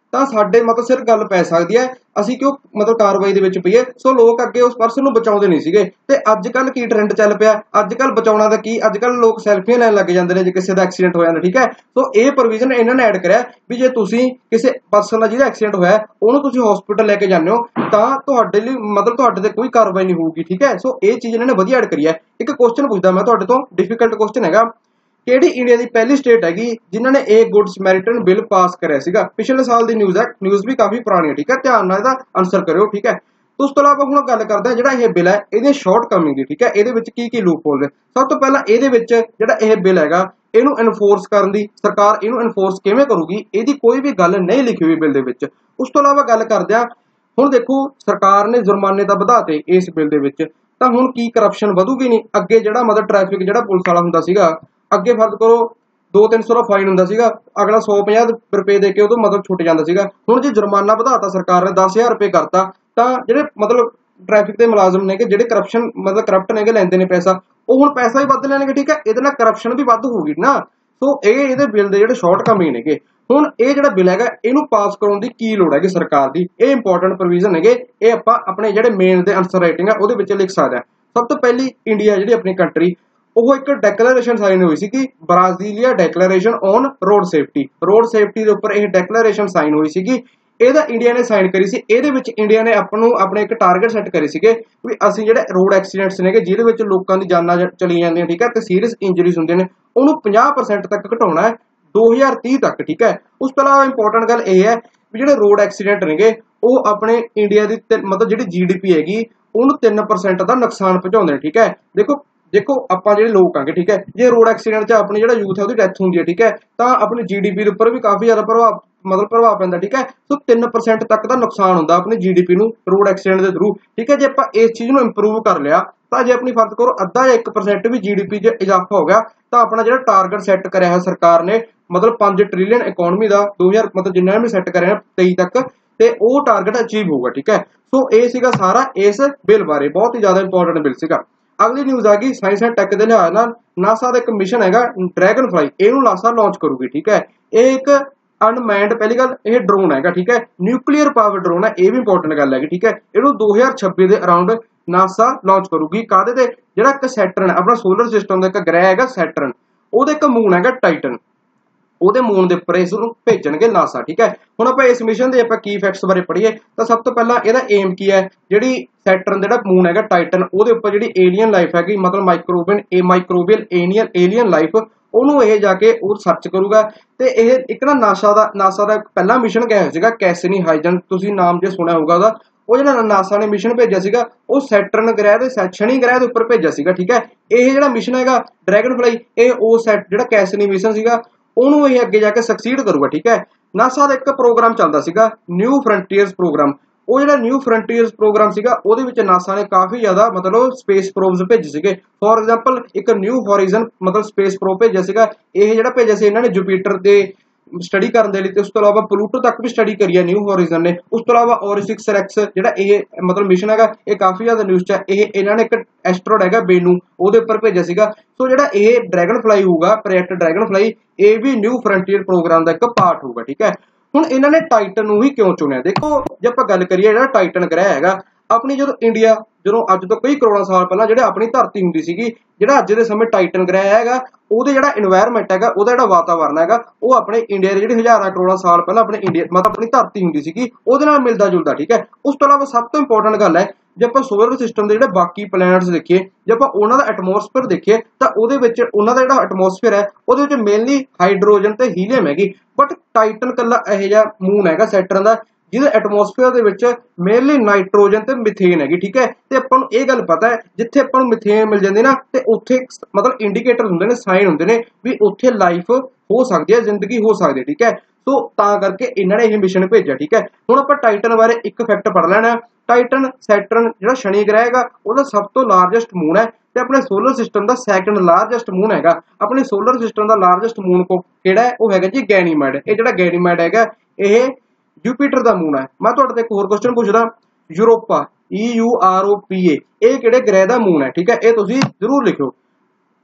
ਤਾਂ ਸਾਡੇ ਮਤਲਬ ਸਿਰ ਗੱਲ ਪੈ ਸਕਦੀ ਹੈ, ਅਸੀਂ ਕਿਉਂ ਮਤਲਬ ਕਾਰਵਾਈ ਦੇ ਵਿੱਚ ਪਈਏ। ਸੋ ਲੋਕ ਅੱਗੇ ਉਸ ਪਰਸਨ ਨੂੰ ਬਚਾਉਂਦੇ ਨਹੀਂ ਸੀਗੇ। ਤੇ ਅੱਜ ਕੱਲ ਕੀ ਟ੍ਰੈਂਡ ਚੱਲ ਪਿਆ, ਅੱਜ ਕੱਲ ਬਚਾਉਣਾ ਦਾ ਕੀ, ਅੱਜ ਕੱਲ ਲੋਕ ਸੈਲਫੀਆਂ ਲੈਣ ਲੱਗ ਜਾਂਦੇ ਨੇ ਜੇ ਕਿਸੇ ਦਾ ਐਕਸੀਡੈਂਟ ਹੋ ਜਾਂਦਾ, ਠੀਕ ਹੈ। ਸੋ ਇਹ ਪ੍ਰੋਵੀਜ਼ਨ ਇਹਨਾਂ ਨੇ ਐਡ ਕਰਿਆ ਵੀ ਜੇ ਤੁਸੀਂ ਕਿਸੇ ਪਰਸਨ ਦਾ ਜਿਹਦਾ ਐਕਸੀਡੈਂਟ ਹੋਇਆ ਉਹਨੂੰ ਤੁਸੀਂ ਹਸਪੀਟਲ ਲੈ ਕੇ ਜਾਂਦੇ ਹੋ ਤਾਂ ਤੁਹਾਡੇ ਲਈ ਮਤਲਬ ਤੁਹਾਡੇ ਤੇ ਕੋਈ ਕਾਰਵਾਈ ਨਹੀਂ ਹੋਊਗੀ, ਠੀਕ ਹੈ। ਸੋ ਇਹ ਚੀਜ਼ ਇਹਨਾਂ ਨੇ ਵਧੀਆ ਐਡ ਕਰੀ ਹੈ। ਇੱਕ ਕੁਐਸਚਨ ਪੁੱਛਦਾ ਮੈਂ ਤੁਹਾਡੇ ਤੋਂ, ਡਿਫੀਕਲਟ ਕੁਐਸਚਨ ਹੈਗਾ, ਕਿਹੜੀ ਇੰਡੀਆ ਦੀ ਪਹਿਲੀ ਸਟੇਟ ਹੈਗੀ ਜਿਨ੍ਹਾਂ ਨੇ ਇਹ ਗੁੱਡ ਸਮੈਰਿਟਨ ਬਿੱਲ ਪਾਸ ਕਰਿਆ ਸੀਗਾ। ਪਿਛਲੇ ਸਾਲ ਦੀ ਨਿਊਜ਼ ਹੈ, ਨਿਊਜ਼ ਵੀ ਕਾਫੀ ਪੁਰਾਣੀ ਹੈ, ਠੀਕ ਹੈ। ਧਿਆਨ ਨਾਲ ਇਹਦਾ ਆਨਸਰ ਕਰਿਓ, ਠੀਕ ਹੈ। ਉਸ ਤੋਂ ਇਲਾਵਾ ਹੁਣ ਗੱਲ ਕਰਦੇ ਹਾਂ ਜਿਹੜਾ ਇਹ ਬਿੱਲ ਹੈ ਇਹਦੇ ਸ਼ਾਰਟ ਕਮਿੰਗ ਦੀ, ਠੀਕ ਹੈ। ਇਹਦੇ ਵਿੱਚ ਕੀ ਕੀ ਲੂਪ ਹੋਲ ਨੇ। ਸਭ ਤੋਂ ਪਹਿਲਾਂ ਇਹਦੇ ਵਿੱਚ ਜਿਹੜਾ ਇਹ ਬਿੱਲ ਹੈਗਾ ਇਹਨੂੰ ਇਨਫੋਰਸ ਕਰਨ ਦੀ, ਸਰਕਾਰ ਇਹਨੂੰ ਇਨਫੋਰਸ ਕਿਵੇਂ ਕਰੂਗੀ ਇਹਦੀ ਕੋਈ ਵੀ ਗੱਲ ਨਹੀਂ ਲਿਖੀ ਹੋਈ ਬਿੱਲ ਦੇ ਵਿੱਚ। ਉਸ ਤੋਂ ਇਲਾਵਾ ਗੱਲ ਕਰਦੇ ਹਾਂ, ਹੁਣ ਦੇਖੋ ਸਰਕਾਰ ਨੇ ਜੁਰਮਾਨੇ ਤਾਂ ਵਧਾਤੇ ਇਸ ਬਿੱਲ ਦੇ ਵਿੱਚ, ਤਾਂ ਹੁਣ ਕੀ ਕਰਪਸ਼ਨ ਵਧੂਗੀ ਨਹੀਂ। ਅੱਗੇ ਜਿਹੜਾ ਮਤਲਬ ਟ੍ਰੈਫਿਕ ਜਿਹੜਾ ਪੁਲਿਸ ਵਾਲਾ ਹੁੰਦਾ ਸੀਗਾ, ਅੱਗੇ ਫਰਜ਼ ਕਰੋ ਦੋ ਤਿੰਨ ਸੌ ਦਾ ਫਾਈਨ ਹੁੰਦਾ ਸੀਗਾ, ਅਗਲਾ ਸੌ ਪੰਜਾਹ ਰੁਪਏ ਦੇ ਕੇ ਉਦੋਂ ਮਤਲਬ ਛੁੱਟ ਜਾਂਦਾ ਸੀਗਾ। ਹੁਣ ਜੇ ਜੁਰਮਾਨਾ ਵਧਾਤਾ ਸਰਕਾਰ ਨੇ, ਦਸ ਹਜ਼ਾਰ ਰੁਪਏ ਕਰਤਾ, ਤਾਂ ਜਿਹੜੇ ਮਤਲਬ ਟ੍ਰੈਫਿਕ ਦੇ ਮੁਲਾਜ਼ਮ ਨੇ ਕਿ ਜਿਹੜੇ ਕਰਪਸ਼ਨ ਮਤਲਬ ਕਰਪਟ ਨੇ ਲੈਂਦੇ ਨੇ ਪੈਸਾ, ਉਹ ਹੁਣ ਪੈਸਾ ਵੀ ਵੱਧ ਲੈਣਗੇ, ਠੀਕ ਹੈ। ਇਹਦੇ ਨਾਲ ਕਰਪਸ਼ਨ ਵੀ ਵੱਧ ਹੋਊਗੀ ਨਾ। ਸੋ ਇਹ ਇਹਦੇ ਬਿੱਲ ਦੇ ਜਿਹੜੇ ਸ਼ਾਰਟ ਕਮਿੰਗ ਨੇਗੇ। ਹੁਣ ਇਹ ਜਿਹੜਾ ਬਿੱਲ ਹੈਗਾ ਇਹਨੂੰ ਪਾਸ ਕਰਾਉਣ ਦੀ ਕੀ ਲੋੜ ਹੈਗੀ ਸਰਕਾਰ ਦੀ, ਇਹ ਇੰਪੋਰਟੈਂਟ ਪ੍ਰੋਵੀਜ਼ਨ ਹੈਗੇ। ਇਹ ਆਪਾਂ ਆਪਣੇ ਜਿਹੜੇ ਮੇਨ ਦੇ ਆਨਸਰ ਰਾਈਟਿੰਗ ਹੈ ਉਹਦੇ ਵਿੱਚ ਲਿਖ ਸਕਦੇ ਹਾਂ। ਸਭ ਤੋਂ ਪਹਿਲੀ ਇੰਡੀਆ ਜਿਹੜੀ ਆਪਣੀ ਕੰਟਰੀ, ਉਹ ਇੱਕ ਡੈਕਲੇਰੇਸ਼ਨ ਸਾਈਨ ਹੋਈ ਸੀ ਕਿ Brasilia declaration on road safety, road safety ਦੇ ਉੱਪਰ ਇਹ ਡੈਕਲੇਰੇਸ਼ਨ ਸਾਈਨ ਹੋਈ ਸੀਗੀ। ਇਹਦਾ ਇੰਡੀਆ ਨੇ ਸਾਈਨ ਕਰੀ ਸੀ। ਇਹਦੇ ਵਿੱਚ ਇੰਡੀਆ ਨੇ ਆਪਾਂ ਨੂੰ ਆਪਣੇ ਇੱਕ ਟਾਰਗੇਟ ਸੈੱਟ ਕਰੇ ਸੀਗੇ ਵੀ ਅਸੀਂ ਜਿਹੜੇ ਰੋਡ ਐਕਸੀਡੈਂਟਸ ਨੇਗੇ ਜਿਹਦੇ ਵਿੱਚ ਲੋਕਾਂ ਦੀ ਜਾਨਾਂ ਚਲੀ ਜਾਂਦੀਆਂ, ਠੀਕ ਹੈ, ਤੇ ਸੀਰੀਅਸ ਇੰਜਰੀਜ਼ ਹੁੰਦੀਆਂ ਨੇ, ਉਹਨੂੰ ਪੰਜਾਹ ਪਰਸੈਂਟ ਤੱਕ ਘਟਾਉਣਾ ਹੈ ਦੋ ਹਜ਼ਾਰ ਤੀਹ ਤੱਕ, ਠੀਕ ਹੈ। ਉਸ ਤੋਂ ਇਲਾਵਾ ਇੰਪੋਰਟੈਂਟ ਗੱਲ ਇਹ ਹੈ ਵੀ ਜਿਹੜੇ ਰੋਡ ਐਕਸੀਡੈਂਟ ਨੇਗੇ ਉਹ ਆਪਣੇ ਇੰਡੀਆ ਦੀ ਮਤਲਬ ਜਿਹੜੀ ਜੀ ਡੀ ਪੀ ਹੈਗੀ ਉਹਨੂੰ ਤਿੰਨ ਪਰਸੈਂਟ ਦਾ ਨੁਕਸਾਨ ਪਹੁੰਚਾਉਂਦੇ ਨੇ, ਠੀਕ ਹੈ। ਦੇਖੋ ਦੇਖੋ ਆਪਾਂ ਜਿਹੜੇ ਲੋਕ ਆਂਗੇ, ਠੀਕ ਹੈ, ਜੇ ਰੋਡ ਐਕਸੀਡੈਂਟ 'ਚ ਆਪਣੀ ਜਿਹੜਾ ਯੂਥ ਹੈ ਉਹਦੀ ਡੈਥ ਹੁੰਦੀ ਹੈ, ਠੀਕ ਹੈ, ਤਾਂ ਆਪਣੀ ਜੀ ਡੀ ਪੀ ਦੇ ਉੱਪਰ ਵੀ ਕਾਫੀ ਜ਼ਿਆਦਾ ਪ੍ਰਭਾਵ ਮਤਲਬ ਪ੍ਰਭਾਵ ਪੈਂਦਾ, ਠੀਕ ਹੈ। ਸੋ ਤਿੰਨ ਪਰਸੈਂਟ ਤੱਕ ਦਾ ਨੁਕਸਾਨ ਹੁੰਦਾ ਆਪਣੀ ਜੀ ਡੀ ਪੀ ਨੂੰ ਰੋਡ ਐਕਸੀਡੈਂਟ ਦੇ ਥਰੂ, ਠੀਕ ਹੈ। ਜੇ ਆਪਾਂ ਇਸ ਚੀਜ਼ ਨੂੰ ਇੰਪਰੂਵ ਕਰ ਲਿਆ ਤਾਂ ਜੇ ਆਪਣੀ ਫਰਜ਼ ਕਰੋ ਅੱਧਾ ਜਾਂ ਇੱਕ ਪਰਸੈਂਟ ਵੀ ਜੀ ਡੀ ਪੀ 'ਚ ਇਜ਼ਾਫਾ ਹੋ ਗਿਆ ਤਾਂ ਆਪਣਾ ਜਿਹੜਾ ਟਾਰਗੇਟ ਸੈੱਟ ਕਰਿਆ ਹੈ ਸਰਕਾਰ ਨੇ ਮਤਲਬ ਪੰਜ ਟ੍ਰਿਲੀਅਨ ਇਕਨੋਮੀ ਦਾ ਦੋ ਹਜ਼ਾਰ ਮਤਲਬ ਜਿੰਨਾ ਵੀ ਸੈੱਟ ਕਰਿਆ ਤੇਈ ਤੱਕ, ਤੇ ਉਹ ਟਾਰਗੇਟ ਅਚੀਵ ਹੋਊਗਾ, ਠੀਕ ਹੈ। ਸੋ ਇਹ ਸੀਗਾ ਸਾਰਾ ਇਸ ਬਿੱਲ ਬਾਰੇ, ਬਹੁਤ ਹੀ ਜ਼ਿਆਦਾ ਇੰਪੋਰਟੈਂਟ ਬਿੱਲ ਸੀਗਾ। ਅਗਲੀ ਨਿਊਜ਼ ਆ ਗਈ ਸਾਇੰਸ ਐਂਡ ਟੈਕ ਦੇ ਲਿਹਾਜ਼ ਨਾਲ ਨਾਸਾ ਦਾ ਇੱਕ ਮਿਸ਼ਨ ਹੈਗਾ ਡਰੈਗਨ ਫਲਾਈ, ਇਹਨੂੰ ਨਾਸਾ ਲਾਂਚ ਕਰੂਗੀ, ਠੀਕ ਹੈ। ਇਹ ਇੱਕ ਅਨਮੈਂਡ ਪਹਿਲੀ ਗੱਲ ਇਹ ਡਰੋਨ ਹੈਗਾ, ਠੀਕ ਹੈ, ਨਿਊਕਲੀਅਰ ਪਾਵਰ ਡਰੋਨ ਹੈ, ਇਹ ਵੀ ਇੰਪੋਰਟੈਂਟ ਗੱਲ ਹੈਗੀ, ਠੀਕ ਹੈ। ਇਹਨੂੰ ਦੋ ਹਜ਼ਾਰ ਛੱਬੀ ਦੇ ਅਰਾਊਂਡ ਨਾਸਾ ਲਾਂਚ ਕਰੂਗੀ। ਕਾਹਦੇ ਤੇ, ਜਿਹੜਾ ਇੱਕ ਸੈਟਰਨ ਆਪਣਾ ਸੋਲਰ ਸਿਸਟਮ ਦਾ ਇੱਕ ਗ੍ਰਹਿ ਹੈਗਾ ਸੈਟਰਨ, ਉਹਦੇ ਇੱਕ ਮੂਨ ਹੈਗਾ ਟਾਈਟਨ, ਉਹਦੇ ਮੂਨ ਦੇ ਉੱਪਰ ਇਸ ਨੂੰ ਭੇਜਣਗੇ ਨਾਸਾ, ਠੀਕ ਹੈ। ਹੁਣ ਆਪਾਂ ਇਸ ਮਿਸ਼ਨ ਦੇ ਆਪਾਂ ਕੀ ਫੈਕਟਸ ਬਾਰੇ ਪੜ੍ਹੀਏ ਤਾਂ ਸਭ ਤੋਂ ਪਹਿਲਾਂ ਇਹਦਾ ਏਮ ਕੀ ਹੈ, ਜਿਹੜੀ ਸੈਟਰਨ ਜਿਹੜਾ ਮੂਨ ਹੈਗਾ ਟਾਈਟਨ ਉਹਦੇ ਉੱਪਰ ਜਿਹੜੀ ਏਲੀਅਨ ਲਾਈਫ ਹੈਗੀ ਮਤਲਬ ਮਾਈਕਰੋਬੀਅਨ ਇਹ ਮਾਈਕਰੋਬੀਅਲ ਏਲੀਅਨ ਏਲੀਅਨ ਲਾਈਫ ਉਹਨੂੰ ਇਹ ਜਾ ਕੇ ਉਹ ਸਰਚ ਕਰੂਗਾ। ਤੇ ਇਹ ਇੱਕ ਨਾ ਨਾਸਾ ਦਾ ਨਾਸਾ ਦਾ ਪਹਿਲਾ ਮਿਸ਼ਨ ਗਿਆ ਹੋਇਆ ਸੀਗਾ ਕੈਸਿਨੀ ਹਾਈਜਨ, ਤੁਸੀਂ ਨਾਮ ਜੇ ਸੁਣਿਆ ਹੋਊਗਾ ਉਹਦਾ। ਉਹ ਜਿਹੜਾ ਨਾਸਾ ਨੇ ਮਿਸ਼ਨ ਭੇਜਿਆ ਸੀਗਾ ਉਹ ਸੈਟਰਨ ਗ੍ਰਹਿ ਦੇ ਸ਼ਨੀ ਗ੍ਰਹਿ ਦੇ ਉੱਪਰ ਭੇਜਿਆ ਸੀਗਾ, ਠੀਕ ਹੈ। ਇਹ ਜਿਹੜਾ ਮਿਸ਼ਨ ਹੈਗਾ ਡਰੈਗਨ ਫਲਾਈ, ਇਹ ਉਹ ਸੈਟ ਜਿਹੜਾ ਕੈਸਿਨੀ ਮਿਸ਼ਨ ਸੀਗਾ ਉਹਨੂੰ ਇਹ ਅੱਗੇ ਜਾ ਕੇ ਸਕਸੀਡ ਕਰੂਗਾ, ਠੀਕ ਹੈ। ਨਾਸਾ ਦਾ ਇੱਕ ਪ੍ਰੋਗਰਾਮ ਚੱਲਦਾ ਸੀਗਾ ਨਿਊ ਫਰੰਟੀਅਰਸ ਪ੍ਰੋਗਰਾਮ, ਉਹ ਜਿਹੜਾ ਨਿਊ ਫਰੰਟੀਅਰਸ ਪ੍ਰੋਗਰਾਮ ਸੀਗਾ ਉਹਦੇ ਵਿੱਚ ਨਾਸਾ ਨੇ ਕਾਫੀ ਜ਼ਿਆਦਾ ਮਤਲਬ ਸਪੇਸ ਪ੍ਰੋਬਸ ਭੇਜੇ ਸੀਗੇ। ਫੋਰ ਐਗਜ਼ਾਮਪਲ ਇੱਕ ਨਿਊ ਹੋਰਾਈਜ਼ਨ ਮਤਲਬ ਸਪੇਸ ਪ੍ਰੋਬ ਭੇਜਿਆ ਸੀਗਾ, ਇਹ ਜਿਹੜਾ ਭੇਜਿਆ ਸੀ ਇਹਨਾਂ ਨੇ ਜੁਪੀਟਰ ਤੇ ਸਟੱਡੀ ਕਰਨ ਦੇ ਲਈ, ਤੇ ਉਸ ਤੋਂ ਇਲਾਵਾ ਪਲੂਟੋ ਤੱਕ ਵੀ ਸਟੱਡੀ ਕਰੀ ਹੈ ਨਿਊ ਹੋਰਾਈਜ਼ਨ ਨੇ। ਉਸ ਤੋਂ ਇਲਾਵਾ ਔਰਿਸਿਕਸ ਰੈਕਸ ਜਿਹੜਾ ਇਹ ਮਤਲਬ ਮਿਸ਼ਨ ਹੈਗਾ ਇਹ ਕਾਫੀ ਜ਼ਿਆਦਾ ਨਿਊਜ਼ 'ਚ ਹੈ। ਇਹ ਇਹਨਾਂ ਨੇ ਇੱਕ ਐਸਟਰੋਇਡ ਹੈਗਾ ਬੇਨੂ ਉਹਦੇ ਉੱਪਰ ਭੇਜਿਆ ਸੀਗਾ। ਸੋ ਜਿਹੜਾ ਇਹ ਡਰੈਗਨ ਫਲਾਈ ਹੋਊਗਾ ਪ੍ਰੋਜੈਕਟ ਡਰੈਗਨ ਫਲਾਈ, ਇਹ ਵੀ ਨਿਊ ਫਰੰਟੀਅਰ ਪ੍ਰੋਗਰਾਮ ਦਾ ਇੱਕ ਪਾਰਟ ਹੋਊਗਾ, ਠੀਕ ਹੈ। ਹੁਣ ਇਹਨਾਂ ਨੇ ਟਾਈਟਨ ਨੂੰ ਹੀ ਕਿਉਂ ਚੁਣਿਆ, ਦੇਖੋ ਜੇ ਆਪਾਂ ਗੱਲ ਕਰੀਏ ਜਿਹੜਾ ਟਾਈਟਨ ਗ੍ਰਹਿ ਹੈਗਾ ਆਪਣੀ ਜਦੋਂ ਇੰਡੀਆ ਜਦੋਂ ਅੱਜ ਤੋਂ ਕਈ ਕਰੋੜਾਂ ਸਾਲ ਪਹਿਲਾਂ ਜਿਹੜੇ ਆਪਣੀ ਧਰਤੀ ਹੁੰਦੀ ਸੀਗੀ, ਜਿਹੜਾ ਅੱਜ ਦੇ ਸਮੇਂ ਟਾਈਟਨ ਗ੍ਰਹਿ ਹੈਗਾ ਉਹਦੇ ਜਿਹੜਾ ਇਨਵਾਇਰਮੈਂਟ ਹੈਗਾ ਉਹਦਾ ਜਿਹੜਾ ਵਾਤਾਵਰਨ ਹੈਗਾ ਉਹ ਆਪਣੇ ਇੰਡੀਆ ਦੇ ਜਿਹੜੇ ਹਜ਼ਾਰਾਂ ਕਰੋੜਾਂ ਸਾਲ ਪਹਿਲਾਂ ਆਪਣੇ ਇੰਡੀਆ ਮਤਲਬ ਆਪਣੀ ਧਰਤੀ ਹੁੰਦੀ ਸੀਗੀ ਉਹਦੇ ਨਾਲ ਮਿਲਦਾ ਜੁਲਦਾ, ਠੀਕ ਹੈ। ਉਸ ਤੋਂ ਇਲਾਵਾ ਸਭ ਤੋਂ ਇੰਪੋਰਟੈਂਟ ਗੱਲ ਹੈ ਜੇ ਆਪਾਂ ਸੋਲਰ ਸਿਸਟਮ ਦੇ ਜਿਹੜੇ ਬਾਕੀ ਪਲੈਨਟਸ ਦੇਖੀਏ, ਜੇ ਆਪਾਂ ਉਹਨਾਂ ਦਾ ਐਟਮੋਸਫੇਅਰ ਦੇਖੀਏ ਤਾਂ ਉਹਦੇ ਵਿੱਚ ਉਹਨਾਂ ਦਾ ਜਿਹੜਾ ਐਟਮੋਸਫੇਅਰ ਹੈ ਉਹਦੇ ਵਿੱਚ ਮੇਨਲੀ ਹਾਈਡਰੋਜਨ ਤੇ ਹੀਲੀਅਮ ਹੈਗੀ, ਬਟ ਟਾਈਟਨ ਕੱਲਾ ਇਹੋ ਜਿਹਾ ਮੂਨ ਹੈਗਾ ਸੈਟਰਨ ਦਾ ਜਿਹਦੇ ਐਟਮੋਸਫੇਅਰ ਦੇ ਵਿੱਚ ਮੇਨਲੀ ਨਾਈਟ੍ਰੋਜਨ ਤੇ ਮਿਥੇਨ ਹੈਗੀ, ਠੀਕ ਹੈ। ਤੇ ਆਪਾਂ ਨੂੰ ਇਹ ਗੱਲ ਪਤਾ ਹੈ ਜਿੱਥੇ ਆਪਾਂ ਨੂੰ ਮਿਥੇਨ ਮਿਲ ਜਾਂਦੀ ਨਾ ਤੇ ਉੱਥੇ ਮਤਲਬ ਇੰਡੀਕੇਟਰ ਹੁੰਦੇ ਨੇ, ਸਾਈਨ ਹੁੰਦੇ ਨੇ ਵੀ ਉੱਥੇ ਲਾਈਫ ਹੋ ਸਕਦੀ ਹੈ, ਜ਼ਿੰਦਗੀ ਹੋ ਸਕਦੀ ਹੈ, ਠੀਕ ਹੈ। ਸੋ ਤਾਂ ਕਰਕੇ ਇਹਨਾਂ ਨੇ ਇਹ ਮਿਸ਼ਨ ਭੇਜਿਆ, ਠੀਕ ਹੈ। ਹੁਣ ਆਪਾਂ ਟਾਈਟਨ ਬਾਰੇ ਇੱਕ ਫੈਕਟ ਪੜ੍ਹ ਲੈਣਾ। ਟਾਈਟਨ ਸੈਟਰਨ ਜਿਹੜਾ ਸ਼ਨੀ ਗ੍ਰਹਿ ਹੈਗਾ ਉਹਦਾ ਸਭ ਤੋਂ ਲਾਰਜੈਸਟ ਮੂਨ ਹੈ ਤੇ ਆਪਣੇ ਸੋਲਰ ਸਿਸਟਮ ਦਾ ਸੈਕੰਡ ਲਾਰਜੈਸਟ ਮੂਨ ਹੈਗਾ। ਆਪਣੇ ਸੋਲਰ ਸਿਸਟਮ ਦਾ ਲਾਰਜੈਸਟ ਮੂਨ ਕੋ ਕਿਹੜਾ ਹੈ, ਉਹ ਹੈਗਾ ਜੀ ਗੈਨੀਮੈਡ। ਇਹ ਜਿਹੜਾ ਗੈਨੀਮੈਡ ਹੈਗਾ ਇਹ ਜੁਪੀਟਰ ਦਾ ਮੂਨ ਹੈ। ਮੈਂ ਤੁਹਾਡੇ ਤੋਂ ਇੱਕ ਹੋਰ ਕੁਐਸਚਨ ਪੁੱਛਦਾ, Europa E U R O P A ਇਹ ਕਿਹੜੇ ਗ੍ਰਹਿ ਦਾ ਮੂਨ ਹੈ, ਠੀਕ ਹੈ, ਇਹ ਤੁਸੀਂ ਜ਼ਰੂਰ ਲਿਖਿਓ।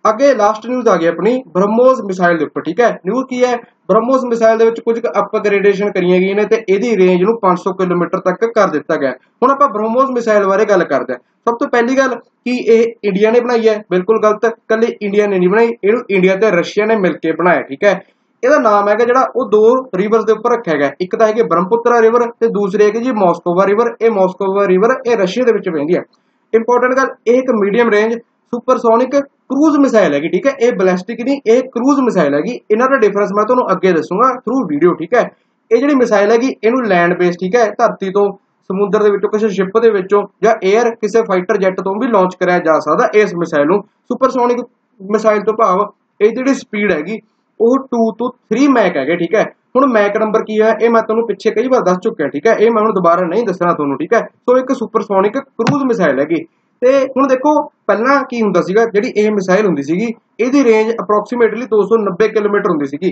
ਅੱਗੇ ਲਾਸਟ ਨਿਊਜ਼ ਆ ਗਈ ਆਪਣੀ ਬ੍ਰਹਮੋਸ ਮਿਸਾਈਲ ਦੇ ਉੱਪਰ। ਠੀਕ ਹੈ, ਨਿਊਜ਼ ਕੀ ਹੈ, ਬ੍ਰਹਮੋਸ ਮਿਸਾਈਲ ਦੇ ਵਿੱਚ ਕੁਝ ਅਪਗ੍ਰੇਡੇਸ਼ਨ ਕਰੀਆਂ ਗਈਆਂ ਨੇ ਤੇ ਇਹਦੀ ਰੇਂਜ ਨੂੰ ਪੰਜ ਸੌ ਕਿਲੋਮੀਟਰ ਤੱਕ ਕਰ ਦਿੱਤਾ ਗਿਆ। ਹੁਣ ਆਪਾਂ ਬ੍ਰਹਮੋਸ ਮਿਸਾਈਲ ਬਾਰੇ ਗੱਲ ਕਰਦੇ ਹਾਂ। ਸਭ ਤੋਂ ਪਹਿਲੀ ਗੱਲ ਕਿ ਇਹ ਇੰਡੀਆ ਨੇ ਬਣਾਈ ਹੈ, ਬਿਲਕੁਲ ਗਲਤ। ਕੱਲੀ ਇੰਡੀਆ ਨੇ ਨਹੀਂ ਬਣਾਈ, ਇਹਨੂੰ ਇੰਡੀਆ ਤੇ ਰਸ਼ੀਆ ਨੇ ਮਿਲ ਕੇ ਬਣਾਇਆ। ਠੀਕ ਹੈ, ਇਹਦਾ ਨਾਮ ਹੈਗਾ ਜਿਹੜਾ ਉਹ ਦੋ ਰਿਵਰਸ ਦੇ ਉੱਪਰ ਰੱਖਿਆ ਗਿਆ, ਇੱਕ ਤਾਂ ਹੈਗੇ ਬ੍ਰਹਮਪੁੱਤਰਾ ਰਿਵਰ ਤੇ ਦੂਸਰੀ ਹੈਗੀ ਜੀ ਮੋਸਕੋਵਾ ਰਿਵਰ। ਇਹ ਮੋਸਕੋਵਾ ਰਿਵਰ ਇਹ ਰਸ਼ੀਆ ਦੇ ਵਿੱਚ ਪੈਂਦੀ ਹੈ। ਇੰਪੋਰਟੈਂਟ ਗੱਲ, ਇਹ ਇੱਕ medium range supersonic cruise missile ਹੈਗੀ। ਠੀਕ ਹੈ, ਇਹ ਬੈਲਿਸਟਿਕ ਨਹੀਂ, ਇਹ ਕਰੂਜ਼ ਮਿਸਾਈਲ ਹੈਗੀ। ਇਹਨਾਂ ਦਾ ਡਿਫਰੈਂਸ ਮੈਂ ਤੁਹਾਨੂੰ ਅੱਗੇ ਦੱਸੂਗਾ ਥਰੂ ਵੀਡੀਓ। ਠੀਕ ਹੈ, ਇਹ ਜਿਹੜੀ ਮਿਸਾਈਲ ਹੈਗੀ ਇਹਨੂੰ ਲੈਂਡ ਬੇਸ, ਠੀਕ ਹੈ, ਧਰਤੀ ਤੋਂ, ਸਮੁੰਦਰ ਦੇ ਵਿੱਚੋਂ, ਕਿਸੇ ਸ਼ਿਪ ਦੇ ਵਿੱਚੋਂ ਜਾਂ 에ਅਰ ਕਿਸੇ ਫਾਈਟਰ ਜੈਟ ਤੋਂ ਵੀ ਲਾਂਚ ਕਰਿਆ ਜਾ ਸਕਦਾ ਇਸ ਮਿਸਾਈਲ ਨੂੰ। ਸੁਪਰਸੋਨਿਕ ਮਿਸਾਈਲ ਤੋਂ ਭਾਵ ਇਹ ਜਿਹੜੀ ਸਪੀਡ ਹੈਗੀ ਉਹ ਟੂ ਤੋਂ ਥ੍ਰੀ ਮੈਕ ਹੈਗੇ। ਠੀਕ ਹੈ, ਹੁਣ ਮੈਕ ਨੰਬਰ ਕੀ ਹੈ ਇਹ ਮੈਂ ਤੁਹਾਨੂੰ ਪਿੱਛੇ ਕਈ ਵਾਰ ਦੱਸ ਚੁੱਕਿਆ। ਠੀਕ ਹੈ, ਇਹ ਮੈਂ ਹੁਣ ਦੁਬਾਰਾ ਨਹੀਂ ਦੱਸਣਾ ਤੁਹਾਨੂੰ। ਠੀਕ ਹੈ, ਸੋ ਇੱਕ ਸੁਪਰਸੋਨਿਕ ਕਰੂਜ਼ ਮਿਸਾਈਲ ਹੈਗੀ। ਤੇ ਹੁਣ ਦੇਖੋ ਪਹਿਲਾਂ ਕੀ ਹੁੰਦਾ ਸੀਗਾ, ਜਿਹੜੀ ਇਹ ਮਿਸਾਈਲ ਹੁੰਦੀ ਸੀਗੀ ਇਹਦੀ ਰੇਂਜ ਅਪਰੋਕਸੀਮੇਟਲੀ ਦੋ ਸੌ ਨੱਬੇ ਕਿਲੋਮੀਟਰ ਹੁੰਦੀ ਸੀਗੀ।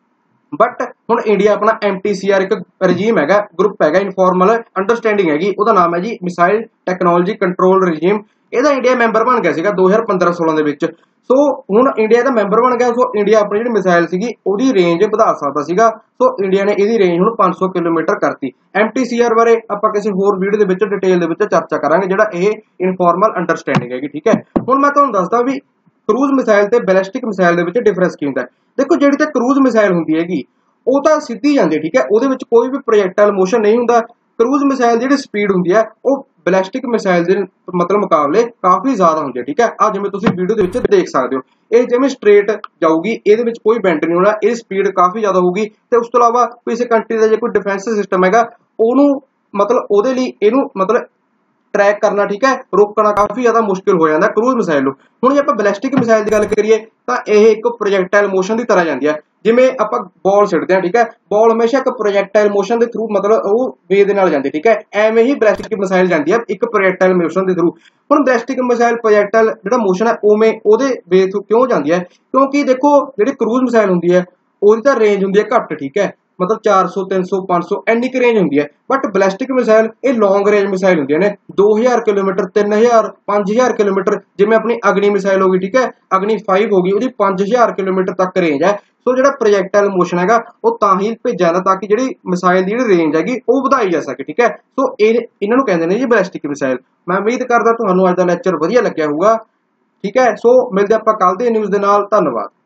ਬਟ ਹੁਣ ਇੰਡੀਆ ਆਪਣਾ ਐਮ ਟੀ ਸੀ ਆਰ ਇੱਕ ਰਜੀਮ ਹੈਗਾ, ਗਰੁੱਪ ਹੈਗਾ, ਇਨਫੋਰਮਲ ਅੰਡਰਸਟੈਂਡਿੰਗ ਹੈਗੀ, ਉਹਦਾ ਨਾਮ ਹੈ ਜੀ ਮਿਸਾਈਲ ਟੈਕਨੋਲੋਜੀ ਕੰਟਰੋਲ ਰਜੀਮ। ਇਹਦਾ ਇੰਡੀਆ ਮੈਂਬਰ ਬਣ ਗਿਆ ਸੀਗਾ ਦੋ ਹਜ਼ਾਰ ਪੰਦਰਾਂ ਸੋਲਾਂ ਦੇ ਵਿੱਚ। ਸੋ ਹੁਣ ਇੰਡੀਆ ਦਾ ਮੈਂਬਰ ਬਣ ਗਿਆ, ਸੋ ਇੰਡੀਆ ਆਪਣੀ ਜਿਹੜੀ ਮਿਸਾਈਲ ਸੀਗੀ ਉਹਦੀ ਰੇਂਜ ਵਧਾ ਸਕਦਾ ਸੀਗਾ। ਸੋ ਇੰਡੀਆ ਨੇ ਇਹਦੀ ਰੇਂਜ ਹੁਣ ਪੰਜ ਸੌ ਕਿਲੋਮੀਟਰ ਕਰਤੀ। ਐਮ ਟੀ ਸੀ ਆਰ ਬਾਰੇ ਆਪਾਂ ਕਿਸੇ ਹੋਰ ਵੀਡੀਓ ਦੇ ਵਿੱਚ ਡਿਟੇਲ ਦੇ ਵਿੱਚ ਚਰਚਾ ਕਰਾਂਗੇ, ਜਿਹੜਾ ਇਹ ਇਨਫੋਰਮਲ ਅੰਡਰਸਟੈਂਡਿੰਗ ਹੈਗੀ। ਠੀਕ ਹੈ, ਹੁਣ ਮੈਂ ਤੁਹਾਨੂੰ ਦੱਸਦਾ ਵੀ ਕਰੂਜ਼ ਮਿਸਾਈਲ ਤੇ ਬੈਲਿਸਟਿਕ ਮਿਸਾਈਲ ਦੇ ਵਿੱਚ ਡਿਫਰੈਂਸ ਕੀ ਹੁੰਦਾ। ਦੇਖੋ ਜਿਹੜੀ ਤਾਂ ਕਰੂਜ਼ ਮਿਸਾਈਲ ਹੁੰਦੀ ਹੈਗੀ ਉਹ ਤਾਂ ਸਿੱਧੀ ਜਾਂਦੀ ਹੈ। ਠੀਕ ਹੈ, ਉਹਦੇ ਵਿੱਚ ਕੋਈ ਵੀ ਪ੍ਰੋਜੈਕਟਾਈਲ ਮੋਸ਼ਨ ਨਹੀਂ ਹੁੰਦਾ। ਕਰੂਜ਼ ਮਿਸਾਈਲ ਦੀ ਜਿਹੜੀ ਸਪੀਡ ਹੁੰਦੀ ਹੈ ਉਹ ਬੈਲਿਸਟਿਕ ਮਿਸਾਈਲ ਦੇ ਮਤਲਬ ਮੁਕਾਬਲੇ ਕਾਫੀ ਜ਼ਿਆਦਾ ਹੁੰਦੀ ਹੈ। ਠੀਕ ਹੈ, ਆ ਜਿਵੇਂ ਤੁਸੀਂ ਵੀਡੀਓ ਦੇ ਵਿੱਚ ਦੇਖ ਸਕਦੇ ਹੋ, ਇਹ ਜਿਵੇਂ ਸਟ੍ਰੇਟ ਜਾਊਗੀ, ਇਹਦੇ ਵਿੱਚ ਕੋਈ ਬੈਂਡ ਨਹੀਂ ਹੋਣਾ, ਇਹ ਸਪੀਡ ਕਾਫੀ ਜ਼ਿਆਦਾ ਹੋਊਗੀ। ਤੇ ਉਸ ਤੋਂ ਇਲਾਵਾ ਕਿਸੇ ਕੰਟਰੀ ਦਾ ਜੇ ਕੋਈ ਡਿਫੈਂਸ ਸਿਸਟਮ ਹੈਗਾ ਉਹਨੂੰ ਮਤਲਬ ਉਹਦੇ ਲਈ ਇਹਨੂੰ ਮਤਲਬ ਟਰੈਕ ਕਰਨਾ, ਠੀਕ ਹੈ, ਰੋਕਣਾ ਕਾਫੀ ਜ਼ਿਆਦਾ ਮੁਸ਼ਕਿਲ ਹੋ ਜਾਂਦਾ ਕਰੂਜ਼ ਮਿਸਾਈਲ ਨੂੰ। ਹੁਣ ਜੇ ਆਪਾਂ ਬੈਲਿਸਟਿਕ ਮਿਸਾਈਲ ਦੀ ਗੱਲ ਕਰੀਏ ਤਾਂ ਇਹ ਇੱਕ ਪ੍ਰੋਜੈਕਟਾਈਲ ਮੋਸ਼ਨ ਦੀ ਤਰ੍ਹਾਂ ਜਾਂਦੀ ਹੈ। ਜਿਵੇਂ ਆਪਾਂ ਬਾਲ ਸਿੱਟਦੇ ਹਾਂ, ਠੀਕ ਹੈ, ਬਾਲ ਹਮੇਸ਼ਾ ਇੱਕ ਪ੍ਰੋਜੈਕਟਾਈਲ ਮੋਸ਼ਨ ਦੇ ਥਰੂ ਮਤਲਬ ਉਹ ਵੇ ਦੇ ਨਾਲ ਜਾਂਦੀ। ਠੀਕ ਹੈ, ਐਵੇਂ ਹੀ ਬੈਲਿਸਟਿਕ ਮਿਸਾਈਲ ਜਾਂਦੀ ਹੈ ਇੱਕ ਪ੍ਰੋਜੈਕਟਾਈਲ ਮੋਸ਼ਨ ਦੇ ਥਰੂ। ਹੁਣ ਬੈਲਿਸਟਿਕ ਮਿਸਾਈਲ ਪ੍ਰੋਜੈਕਟਾਈਲ ਜਿਹੜਾ ਮੋਸ਼ਨ ਹੈ ਉਵੇਂ ਉਹਦੇ ਵੇ ਥਰੂ ਕਿਉਂ ਜਾਂਦੀ ਹੈ, ਕਿਉਂਕਿ ਦੇਖੋ ਜਿਹੜੀ ਕਰੂਜ਼ ਮਿਸਾਈਲ ਹੁੰਦੀ ਹੈ ਉਹਦੀ ਤਾਂ ਰੇਂਜ ਹੁੰਦੀ ਹੈ ਘੱਟ। ਠੀਕ ਹੈ, ਮਤਲਬ ਚਾਰ ਸੌ ਤਿੰਨ ਸੌ ਪੰਜ ਸੌ ਇੰਨੀ ਕੁ ਰੇਂਜ ਹੁੰਦੀ ਹੈ। ਬਟ ਬੈਲਿਸਟਿਕ ਮਿਸਾਈਲ ਇਹ ਲੌਂਗ ਰੇਂਜ ਮਿਸਾਈਲ ਹੁੰਦੀਆਂ ਨੇ, ਦੋ ਹਜ਼ਾਰ ਕਿਲੋਮੀਟਰ, ਤਿੰਨ ਹਜ਼ਾਰ, ਪੰਜ ਹਜ਼ਾਰ ਕਿਲੋਮੀਟਰ। ਜਿਵੇਂ ਆਪਣੀ ਅਗਨੀ ਮਿਸਾਈਲ ਹੋ ਗਈ, ਠੀਕ ਹੈ, ਅਗਨੀ ਪੰਜ ਹੋ ਗਈ, ਉਹਦੀ ਪੰਜ ਹਜ਼ਾਰ ਕਿਲੋਮੀਟਰ ਤੱਕ ਰੇਂਜ ਹੈ। ਸੋ ਜਿਹੜਾ ਪ੍ਰੋਜੈਕਟਾਈਲ ਮੋਸ਼ਨ ਹੈਗਾ ਉਹ ਤਾਂ ਹੀ ਭੇਜਿਆ ਜਾਂਦਾ ਤਾਂ ਕਿ ਜਿਹੜੀ ਮਿਸਾਈਲ ਦੀ ਜਿਹੜੀ ਰੇਂਜ ਹੈਗੀ ਉਹ ਵਧਾਈ ਜਾ ਸਕੇ। ਠੀਕ ਹੈ, ਸੋ ਇਹ ਇਹਨਾਂ ਨੂੰ ਕਹਿੰਦੇ ਨੇ ਜੀ ਬੈਲਿਸਟਿਕ ਮਿਸਾਈਲ। ਮੈਂ ਉਮੀਦ ਕਰਦਾ ਤੁਹਾਨੂੰ ਅੱਜ ਦਾ ਲੈਕਚਰ ਵਧੀਆ ਲੱਗਿਆ ਹੋਊਗਾ। ਠੀਕ ਹੈ, ਸੋ ਮਿਲਦੇ ਆਪਾਂ ਕੱਲ ਦੇ ਨਿਊਜ਼ ਦੇ ਨਾਲ। ਧੰਨਵਾਦ।